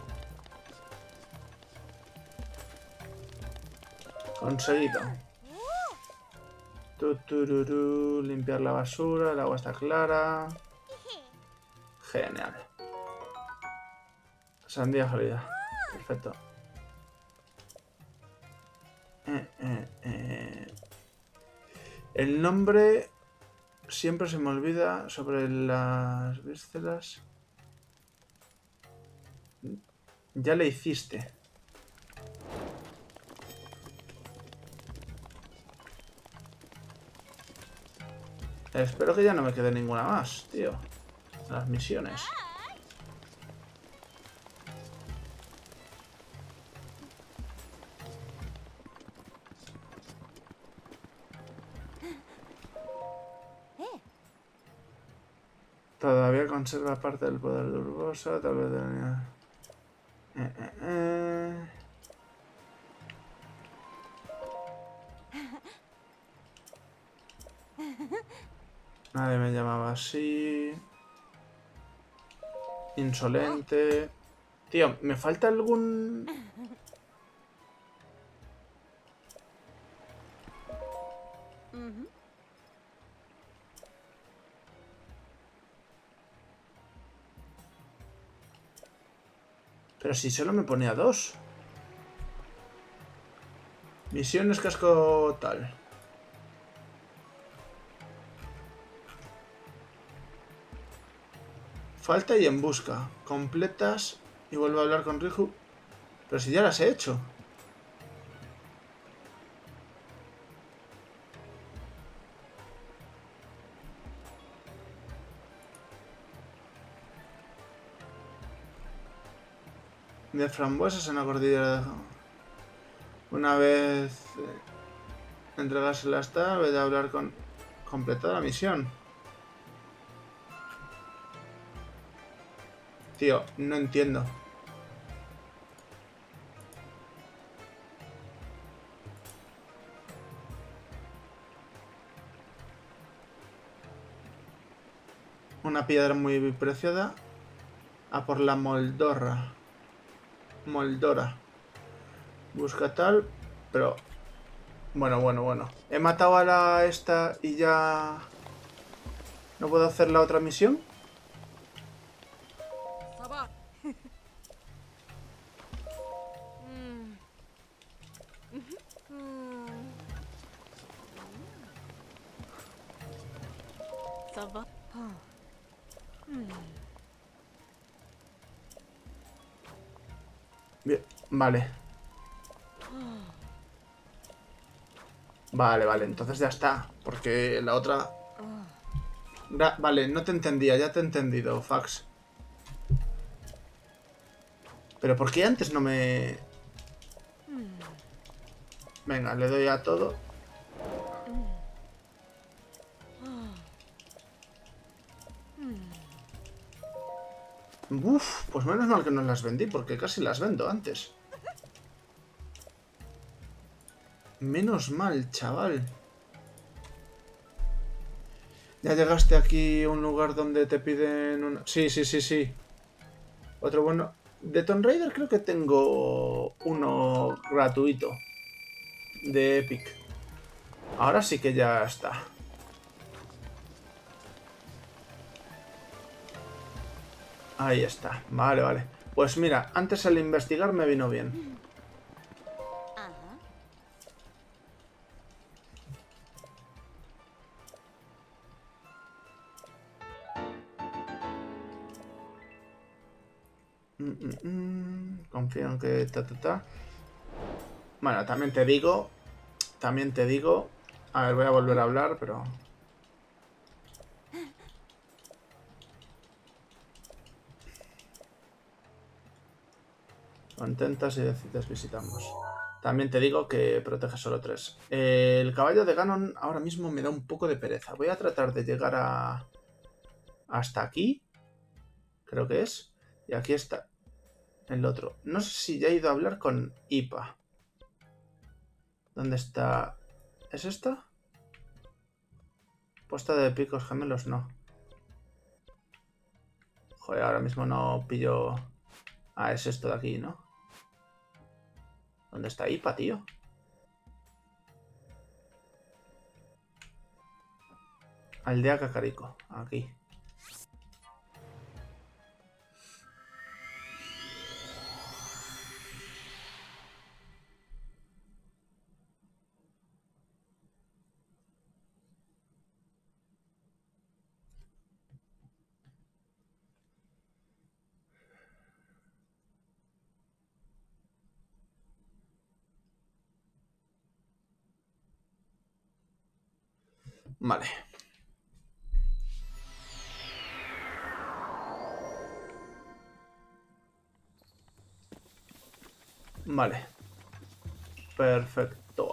Conseguido. Tutururú, limpiar la basura, el agua está clara. Genial. Sandía Florida. Perfecto. Eh, eh, eh. El nombre siempre se me olvida sobre las vísceras. Ya le hiciste. Espero que ya no me quede ninguna más, tío. Las misiones. Todavía conserva parte del poder de Urbosa, tal vez de... Eh, eh, eh. Nadie me llamaba así. Insolente. Tío, ¿me falta algún...? Mhm. Pero si solo me ponía dos. Misiones casco tal. Falta y en busca. Completas y vuelvo a hablar con Riju. Pero si ya las he hecho. De frambuesas en la cordillera de... Una vez eh, entregársela está, voy a hablar con... Completada la misión. Tío, no entiendo. Una piedra muy preciada. A por la Moldorra. Moldora. Busca tal, pero... Bueno, bueno, bueno. He matado a la esta y ya... ¿No puedo hacer la otra misión? Sabah. Mm. Mm. Sabah. Huh. Mm. Bien, vale. Vale, vale, entonces ya está. Porque la otra... Da- vale, no te entendía, ya te he entendido, Fax. Pero ¿por qué antes no me...? Venga, le doy a todo. Uf, pues menos mal que no las vendí, porque casi las vendo antes. Menos mal, chaval. Ya llegaste aquí a un lugar donde te piden una... Sí, sí, sí, sí. Otro bueno... De Tomb Raider creo que tengo uno gratuito. De Epic. Ahora sí que ya está. Ahí está. Vale, vale. Pues mira, antes al investigar me vino bien. Ajá. Mm, mm, mm. Confío en que... Ta, ta, ta. Bueno, también te digo... También te digo... A ver, voy a volver a hablar, pero... Contentas y decides visitamos. También te digo que protege solo tres. Eh, el caballo de Ganon ahora mismo me da un poco de pereza. Voy a tratar de llegar a... Hasta aquí. Creo que es. Y aquí está el otro. No sé si ya he ido a hablar con Ipa. ¿Dónde está? ¿Es esta? Puesta de picos gemelos, no. Joder, ahora mismo no pillo... Ah, es esto de aquí, ¿no? ¿Dónde está Ipa, tío? Aldea Cacarico. Aquí. Vale. Vale. Perfecto.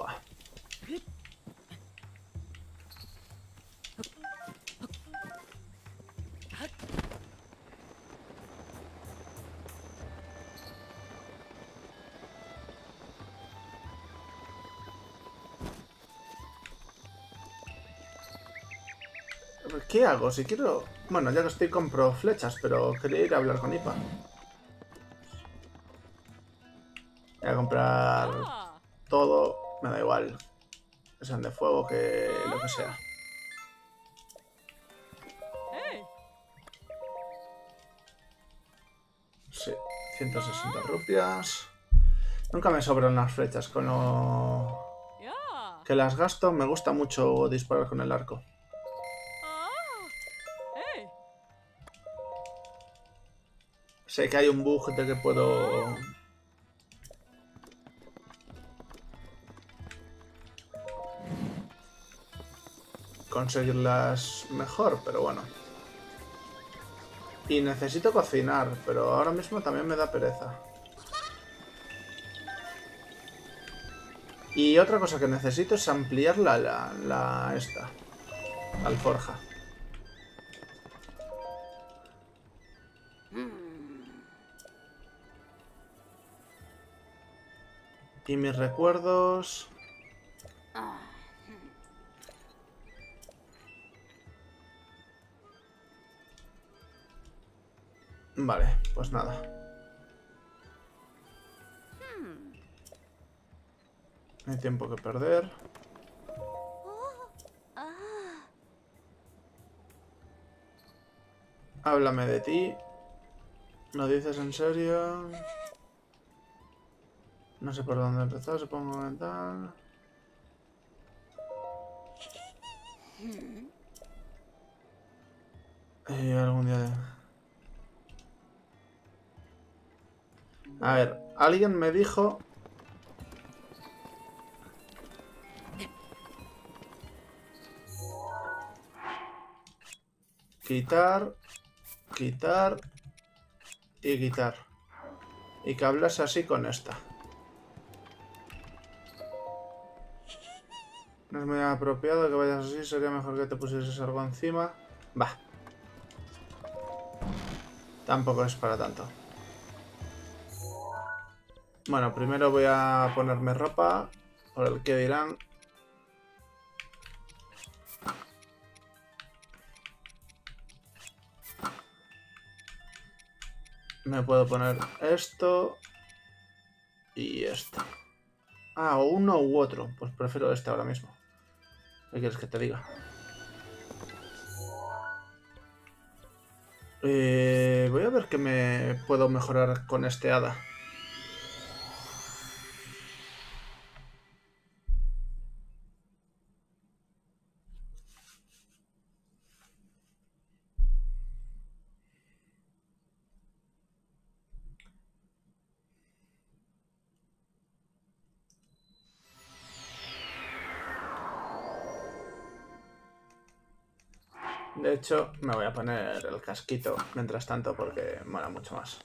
¿Qué hago? Si quiero... Bueno, ya que estoy compro flechas, pero quería ir a hablar con Ipa. Voy a comprar Ah. todo, me da igual. Que sean de fuego, que lo que sea. Hey. Sí, ciento sesenta rupias. Nunca me sobran las flechas, con lo Yeah. que las gasto. Me gusta mucho disparar con el arco. Ah. Hey. Sé que hay un bug de que puedo... conseguirlas mejor, pero bueno. Y necesito cocinar, pero ahora mismo también me da pereza. Y otra cosa que necesito es ampliar la, la, la esta, la alforja. Y mis recuerdos... Vale, pues nada. No hay tiempo que perder. Háblame de ti. ¿Lo dices en serio? No sé por dónde empezar, supongo mental. Eh, algún día de... A ver, alguien me dijo... Quitar, quitar y quitar. Y que hablas así con esta. No es muy apropiado que vayas así, sería mejor que te pusieses algo encima. Va. Tampoco es para tanto. Bueno, primero voy a ponerme ropa, por el que dirán. Me puedo poner esto y esto. Ah, o uno u otro. Pues prefiero este ahora mismo. ¿Qué quieres que te diga? Eh, voy a ver qué me puedo mejorar con este hada. De hecho, me voy a poner el casquito mientras tanto porque mola mucho más.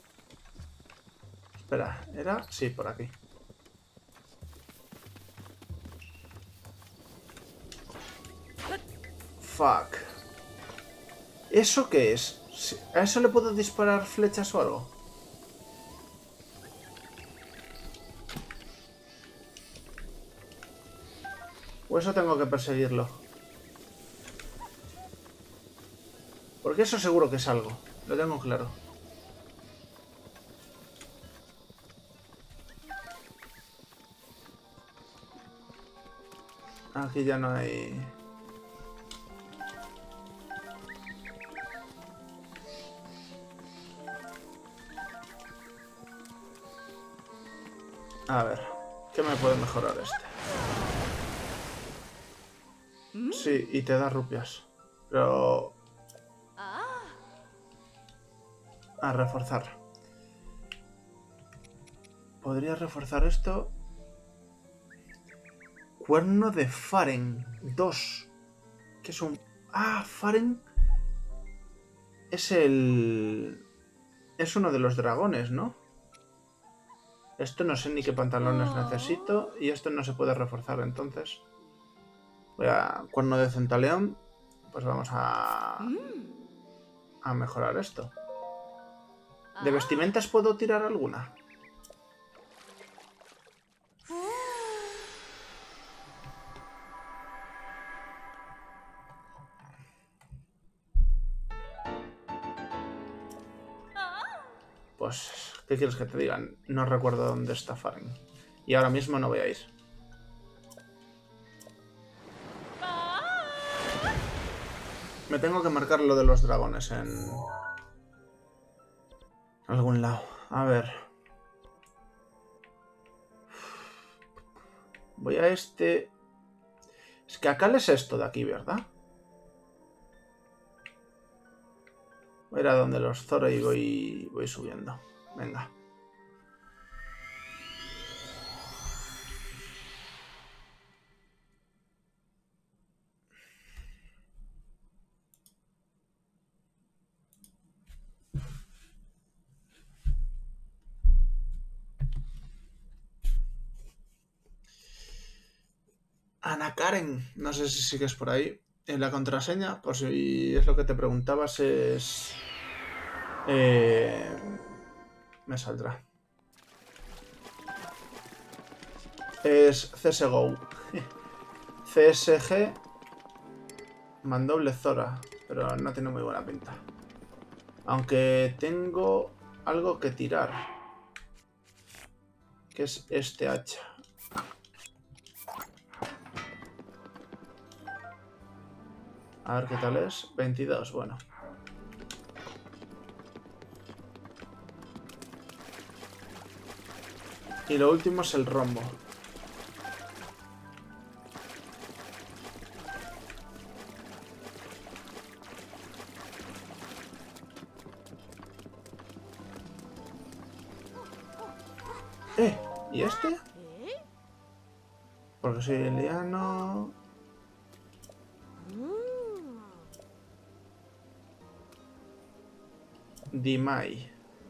Espera, ¿era? Sí, por aquí. Fuck. ¿Eso qué es? ¿A eso le puedo disparar flechas o algo? ¿O eso tengo que perseguirlo? Porque eso seguro que es algo. Lo tengo claro. Aquí ya no hay... A ver, ¿qué me puede mejorar este? Sí, y te da rupias. Pero... a reforzar. Podría reforzar esto. Cuerno de Faren. Dos. ¿Qué es un...? Ah, Faren... Es el... Es uno de los dragones, ¿no? Esto no sé ni qué pantalones necesito. Y esto no se puede reforzar, entonces. Voy a... Cuerno de Centaleón. Pues vamos a... A mejorar esto. ¿De vestimentas puedo tirar alguna? Pues, ¿qué quieres que te digan? No recuerdo dónde está Faren. Y ahora mismo no voy a ir. Me tengo que marcar lo de los dragones en... algún lado. A ver. Voy a este... Es que acá es esto de aquí, ¿verdad? Voy a ir a donde los Zoro y voy, voy subiendo. Venga. Ana Karen. No sé si sigues por ahí. En la contraseña, por si es lo que te preguntabas, es... Eh... Me saldrá. Es C S G O. C S G Mandoble Zora. Pero no tiene muy buena pinta. Aunque tengo algo que tirar. Que es este hacha. A ver qué tal es. veintidós, bueno. Y lo último es el rombo. Eh, ¿y este? Porque soy liano. Dimai.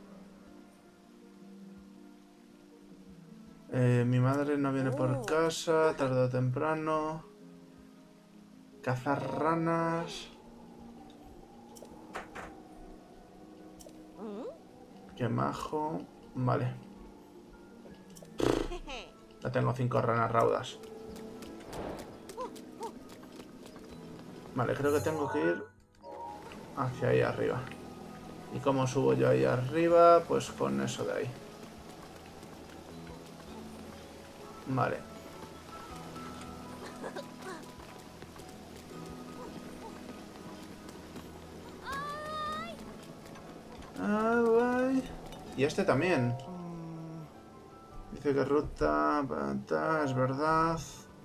Eh, mi madre no viene por casa, tarde o temprano. Cazar ranas. Qué majo. Vale. Ya tengo cinco ranas raudas. Vale, creo que tengo que ir hacia ahí arriba. ¿Y cómo subo yo ahí arriba? Pues con eso de ahí. Vale. Ah, bye. Y este también. Dice que ruta... Es verdad.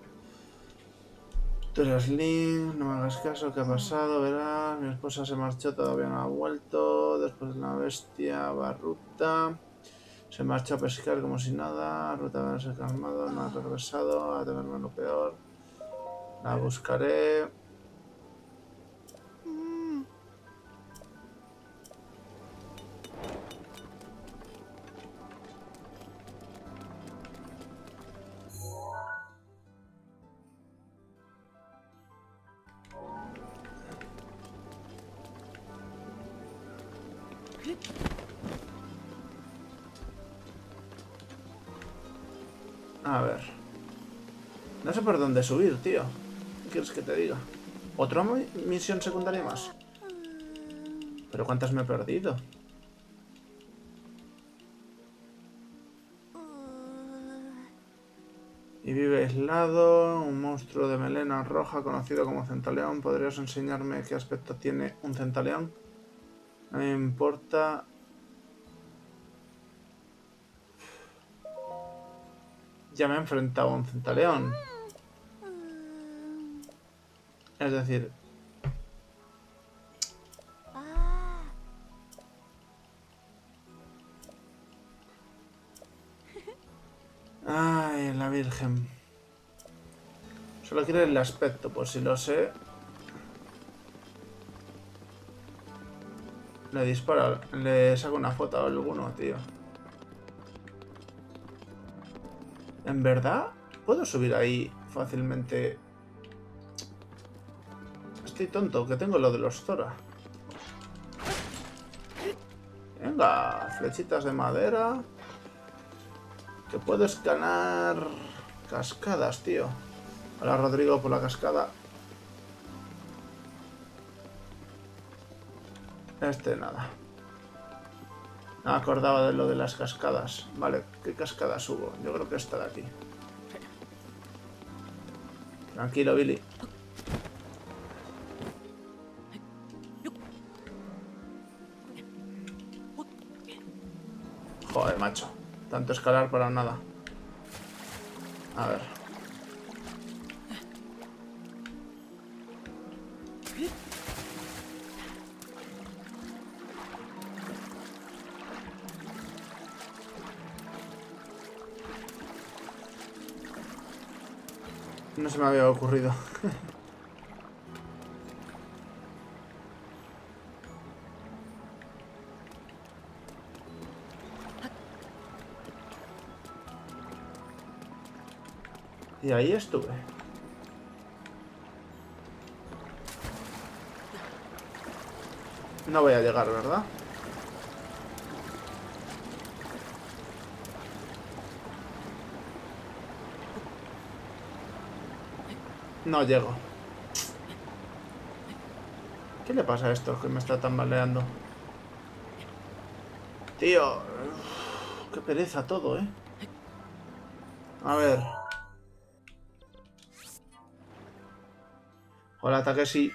Tú eres Link, no me hagas caso, ¿qué ha pasado? Verás, mi esposa se marchó, todavía no ha vuelto. Después de la bestia va a ruta. Se marchó a pescar como si nada. Ruta va a ser calmado, no ha regresado. A temerme lo peor. La buscaré. A ver. No sé por dónde subir, tío. ¿Qué quieres que te diga? ¿Otra misión secundaria más? ¿Pero cuántas me he perdido? Y vive aislado, un monstruo de melena roja conocido como centaleón. ¿Podrías enseñarme qué aspecto tiene un centaleón? No me importa. ya me he enfrentado a un centaleón. Es decir... Ay, la Virgen. Solo quiere el aspecto, pues si lo sé... Le dispara, le saco una foto a alguno, tío. ¿En verdad? ¿Puedo subir ahí fácilmente? Estoy tonto, que tengo lo de los Zora. Venga, flechitas de madera. Que puedo escalar cascadas, tío. Hola, Rodrigo, por la cascada. Este nada. No me acordaba de lo de las cascadas. Vale, ¿qué cascadas hubo? Yo creo que esta de aquí. Tranquilo, Billy. Joder, macho. Tanto escalar para nada. A ver. No se me había ocurrido. Y ahí estuve. No voy a llegar, ¿verdad? No llego. ¿Qué le pasa a esto que me está tambaleando? Tío, uf, qué pereza todo, ¿eh? A ver. Hola, Takeshi.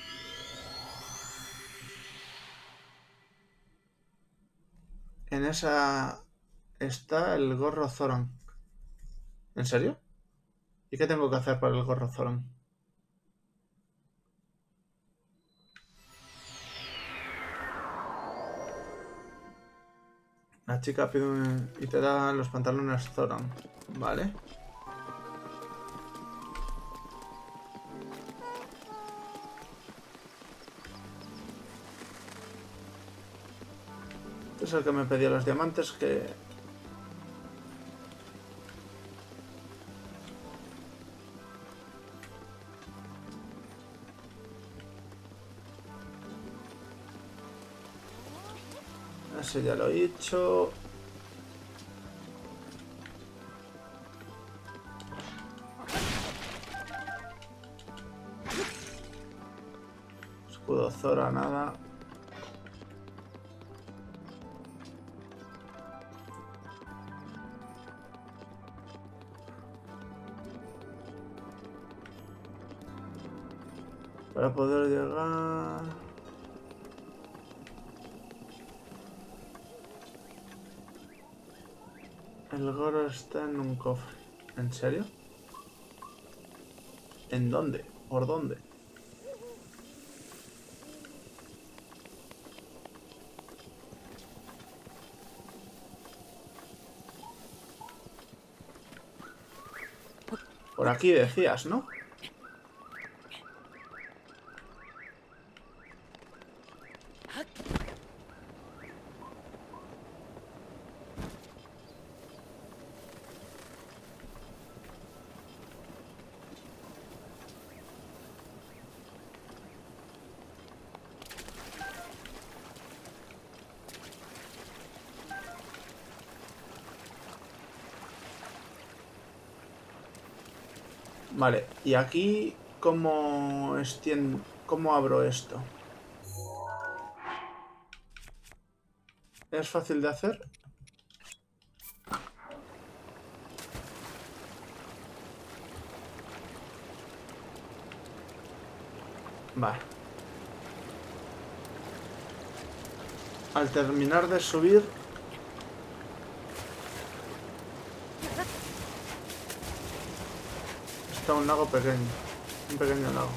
En esa está el gorro Zoran. ¿En serio? ¿Y qué tengo que hacer para el gorro Zoran? La chica pide un... y te da los pantalones Zoran. Vale. Este es el que me pedía los diamantes que... Ese ya lo he hecho. Escudo Zora, nada. Para poder llegar... El gorro está en un cofre. ¿En serio? ¿En dónde? ¿Por dónde? Por aquí decías, ¿no? Vale, y aquí, ¿cómo extiendo, cómo abro esto? ¿Es fácil de hacer? Vale. Al terminar de subir... Está un lago pequeño. Un pequeño lago.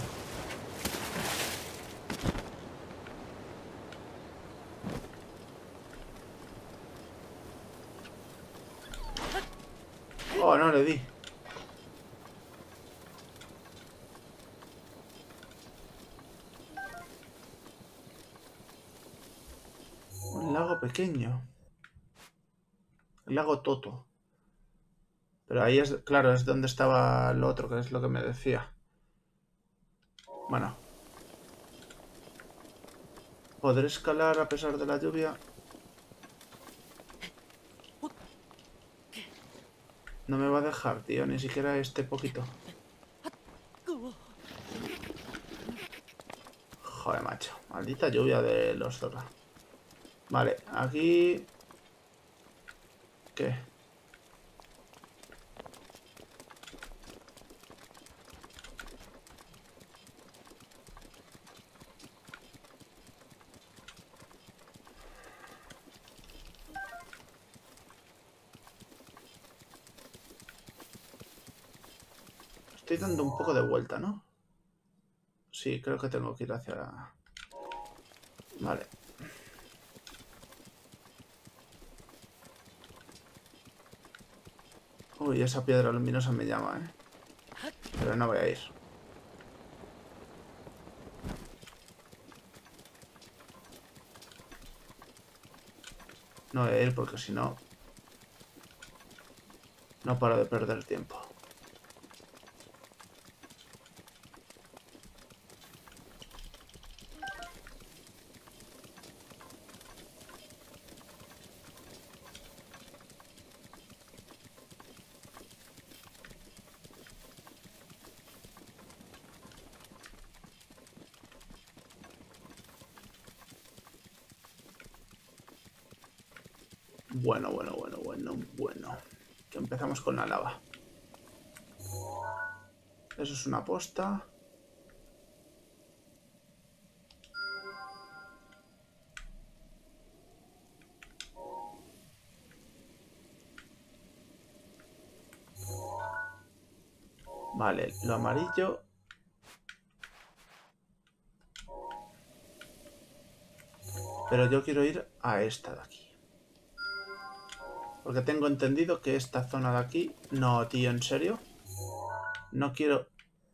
Oh, no le di. Un lago pequeño. El lago Toto. Pero ahí es, claro, es donde estaba lo otro, que es lo que me decía. Bueno. ¿Podré escalar a pesar de la lluvia? No me va a dejar, tío, ni siquiera este poquito. Joder, macho. Maldita lluvia de los zorros. Vale, aquí... ¿Qué? Estoy dando un poco de vuelta, ¿no? Sí, creo que tengo que ir hacia... la... Vale. Uy, esa piedra luminosa me llama, ¿eh? Pero no voy a ir. No voy a ir porque si no... No paro de perder tiempo. Bueno, bueno, bueno, bueno, bueno. Que empezamos con la lava. Eso es una posta. Vale, lo amarillo. Pero yo quiero ir a esta de aquí. Porque tengo entendido que esta zona de aquí... No, tío, ¿en serio? No quiero...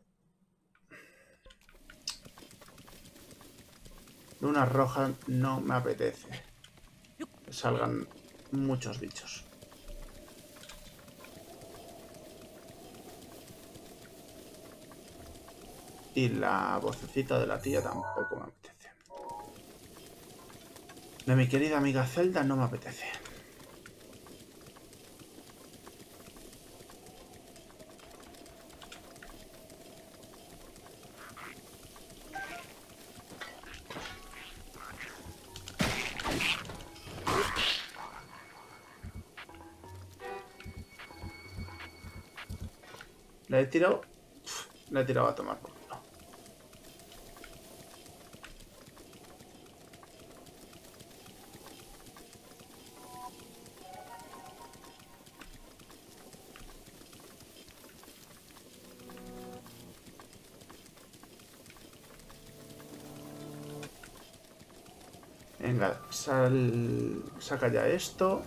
Luna roja no me apetece. Que salgan muchos bichos. Y la vocecita de la tía tampoco me apetece. De mi querida amiga Zelda no me apetece. Le he tirado... Le he tirado a tomar por culo. Venga, sal... Saca ya esto.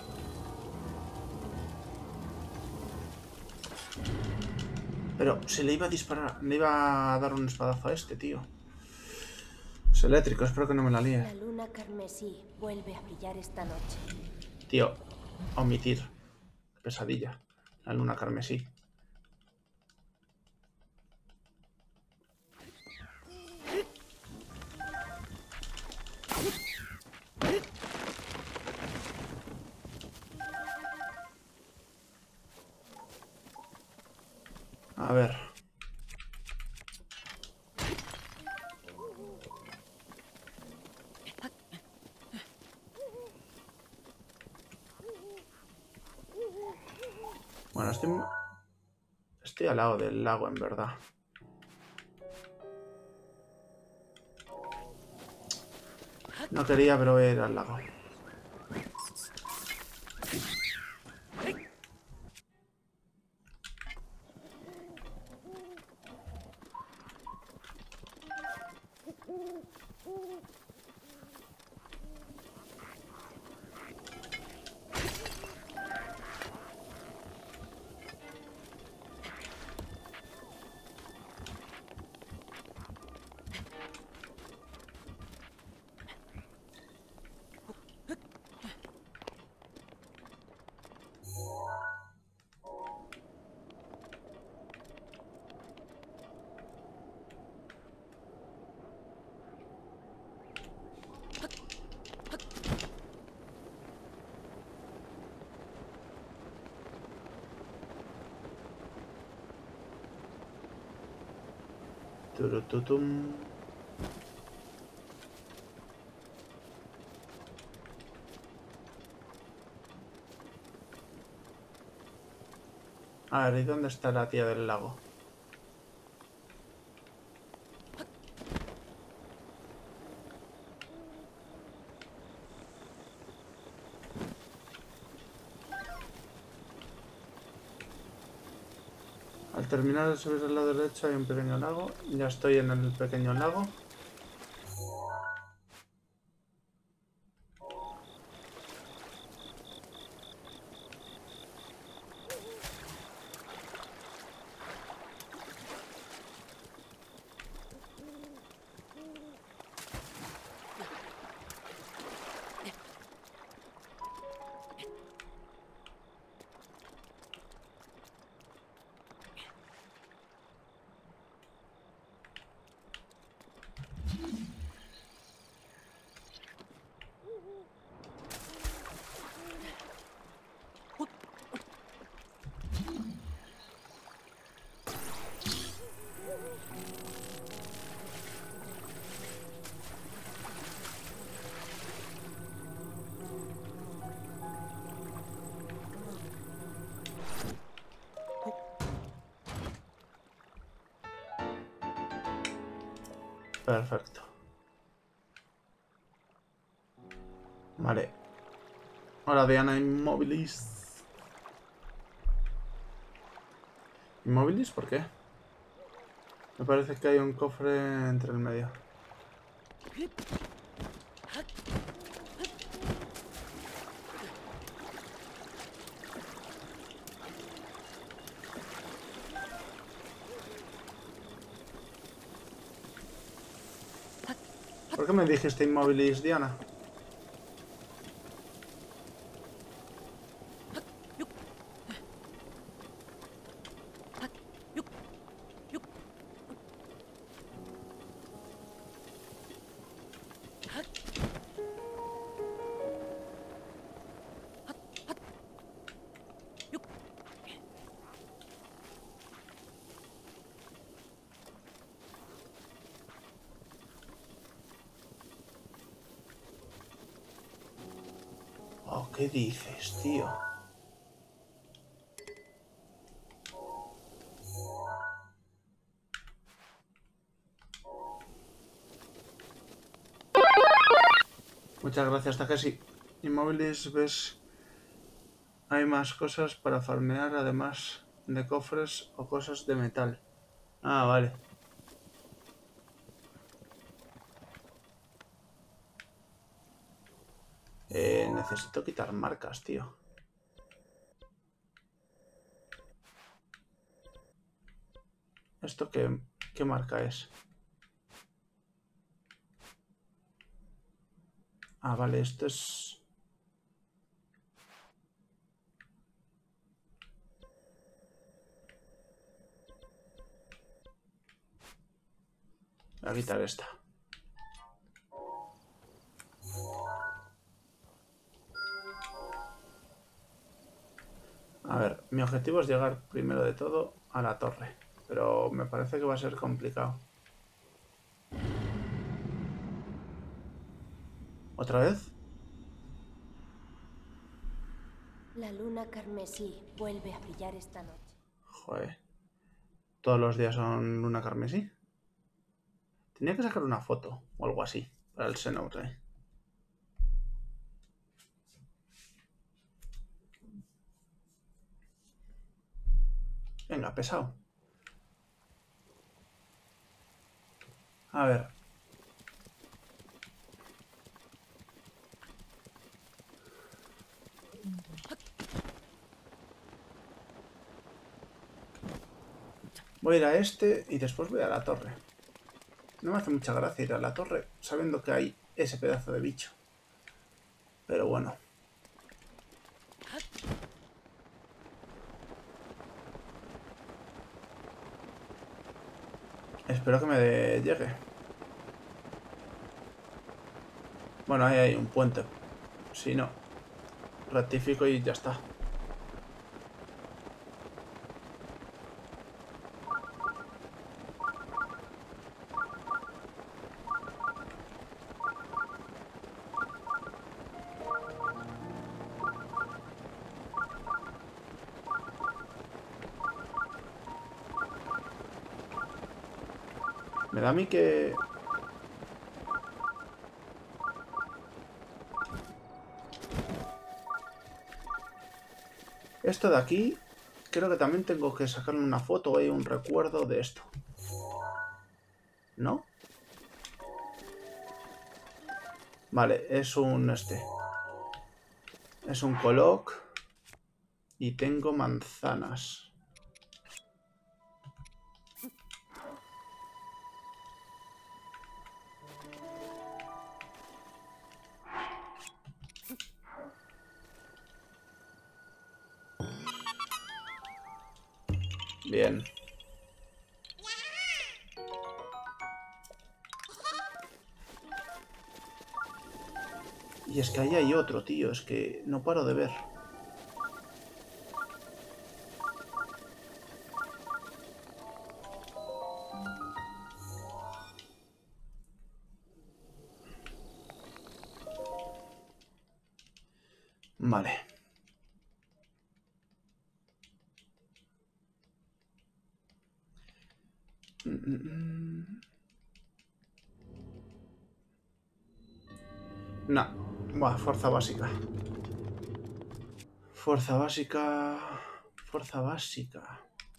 Pero se le iba a disparar, le iba a dar un espadazo a este, tío. Es eléctrico, espero que no me la líe. La luna carmesí vuelve a brillar esta noche. Tío, omitir. Pesadilla. La luna carmesí. A ver. Bueno, estoy... Estoy al lado del lago, en verdad. No quería, pero voy a ir al lago. Turututum. A ver, ¿y dónde está la tía del lago? Al terminar de subir al lado derecho hay un pequeño lago. Ya estoy en el pequeño lago. Perfecto. Vale. Ahora Diana Immobilis. ¿Immobilis? ¿Por qué? Me parece que hay un cofre entre el medio. ¿Por qué me dijiste Immobilis, Diana? Oh, ¿qué dices, tío? Muchas gracias, Takeshi. Immobilis, ves, hay más cosas para farmear, además de cofres o cosas de metal. Ah, vale. Eh, necesito quitar marcas, tío. ¿Esto qué, qué marca es? Ah, vale, esto es... Voy a quitar esta. A ver, mi objetivo es llegar primero de todo a la torre, pero me parece que va a ser complicado. ¿Otra vez? La luna carmesí vuelve a brillar esta noche. Joder. ¿Todos los días son luna carmesí? Tenía que sacar una foto o algo así para el Xenoblade. Venga, pesado. A ver. Voy a ir a este y después voy a la torre. No me hace mucha gracia ir a la torre sabiendo que hay ese pedazo de bicho. Pero bueno. Espero que me de- llegue. Bueno, ahí hay un puente. Si no, rectifico y ya está. Me da a mí que... Esto de aquí, creo que también tengo que sacarle una foto o hay un recuerdo de esto. ¿No? Vale, es un este. Es un coloc. Y tengo manzanas. Bien. Y es que ahí hay otro, tío. Es que no paro de ver. Vale. No. Buah, fuerza básica. Fuerza básica... Fuerza básica.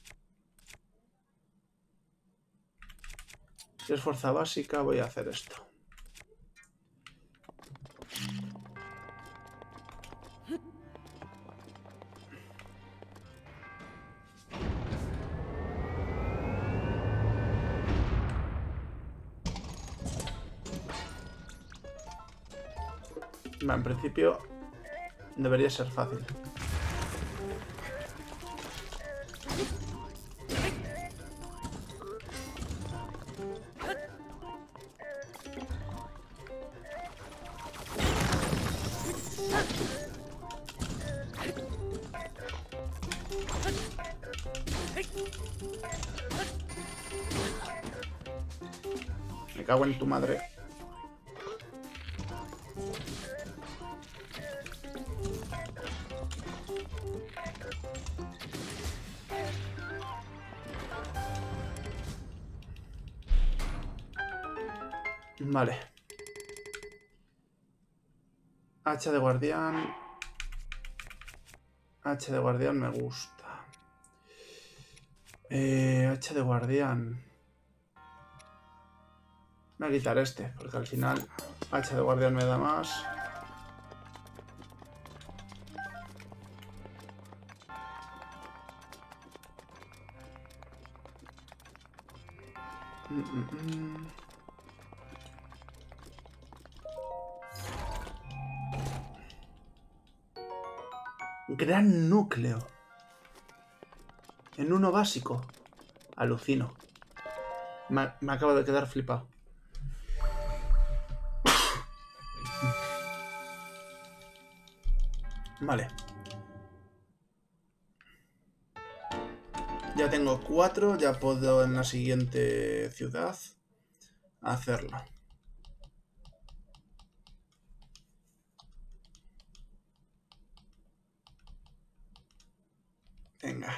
Si es fuerza básica, voy a hacer esto. En principio debería ser fácil. Me cago en tu madre. Vale. Hacha de guardián. Hacha de guardián me gusta. Eh, hacha de guardián. Voy a quitar este, porque al final hacha de guardián me da más. Mm, mm, mm. Gran núcleo. En uno básico. Alucino. Me, me acabo de quedar flipado. Vale. Ya tengo cuatro. Ya puedo en la siguiente ciudad hacerlo. Venga.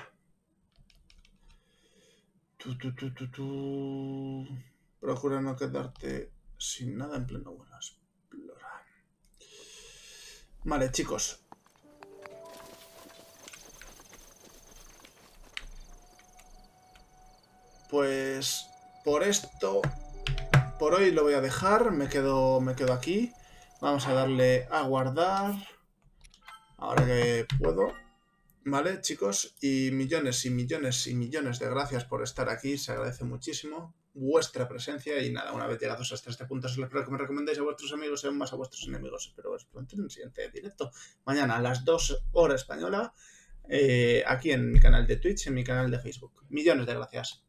Tú, tú, tú, tú, tú. Procura no quedarte sin nada en pleno vuelo. Explorar. Vale, chicos. Pues por esto, por hoy lo voy a dejar. Me quedo, me quedo aquí. Vamos a darle a guardar. Ahora que puedo. Vale, chicos, y millones y millones y millones de gracias por estar aquí, se agradece muchísimo vuestra presencia y nada, una vez llegados hasta este punto, os espero que me recomendéis a vuestros amigos y aún más a vuestros enemigos. Espero veros pronto en el siguiente directo, mañana a las dos horas española, eh, aquí en mi canal de Twitch, en mi canal de Facebook. Millones de gracias.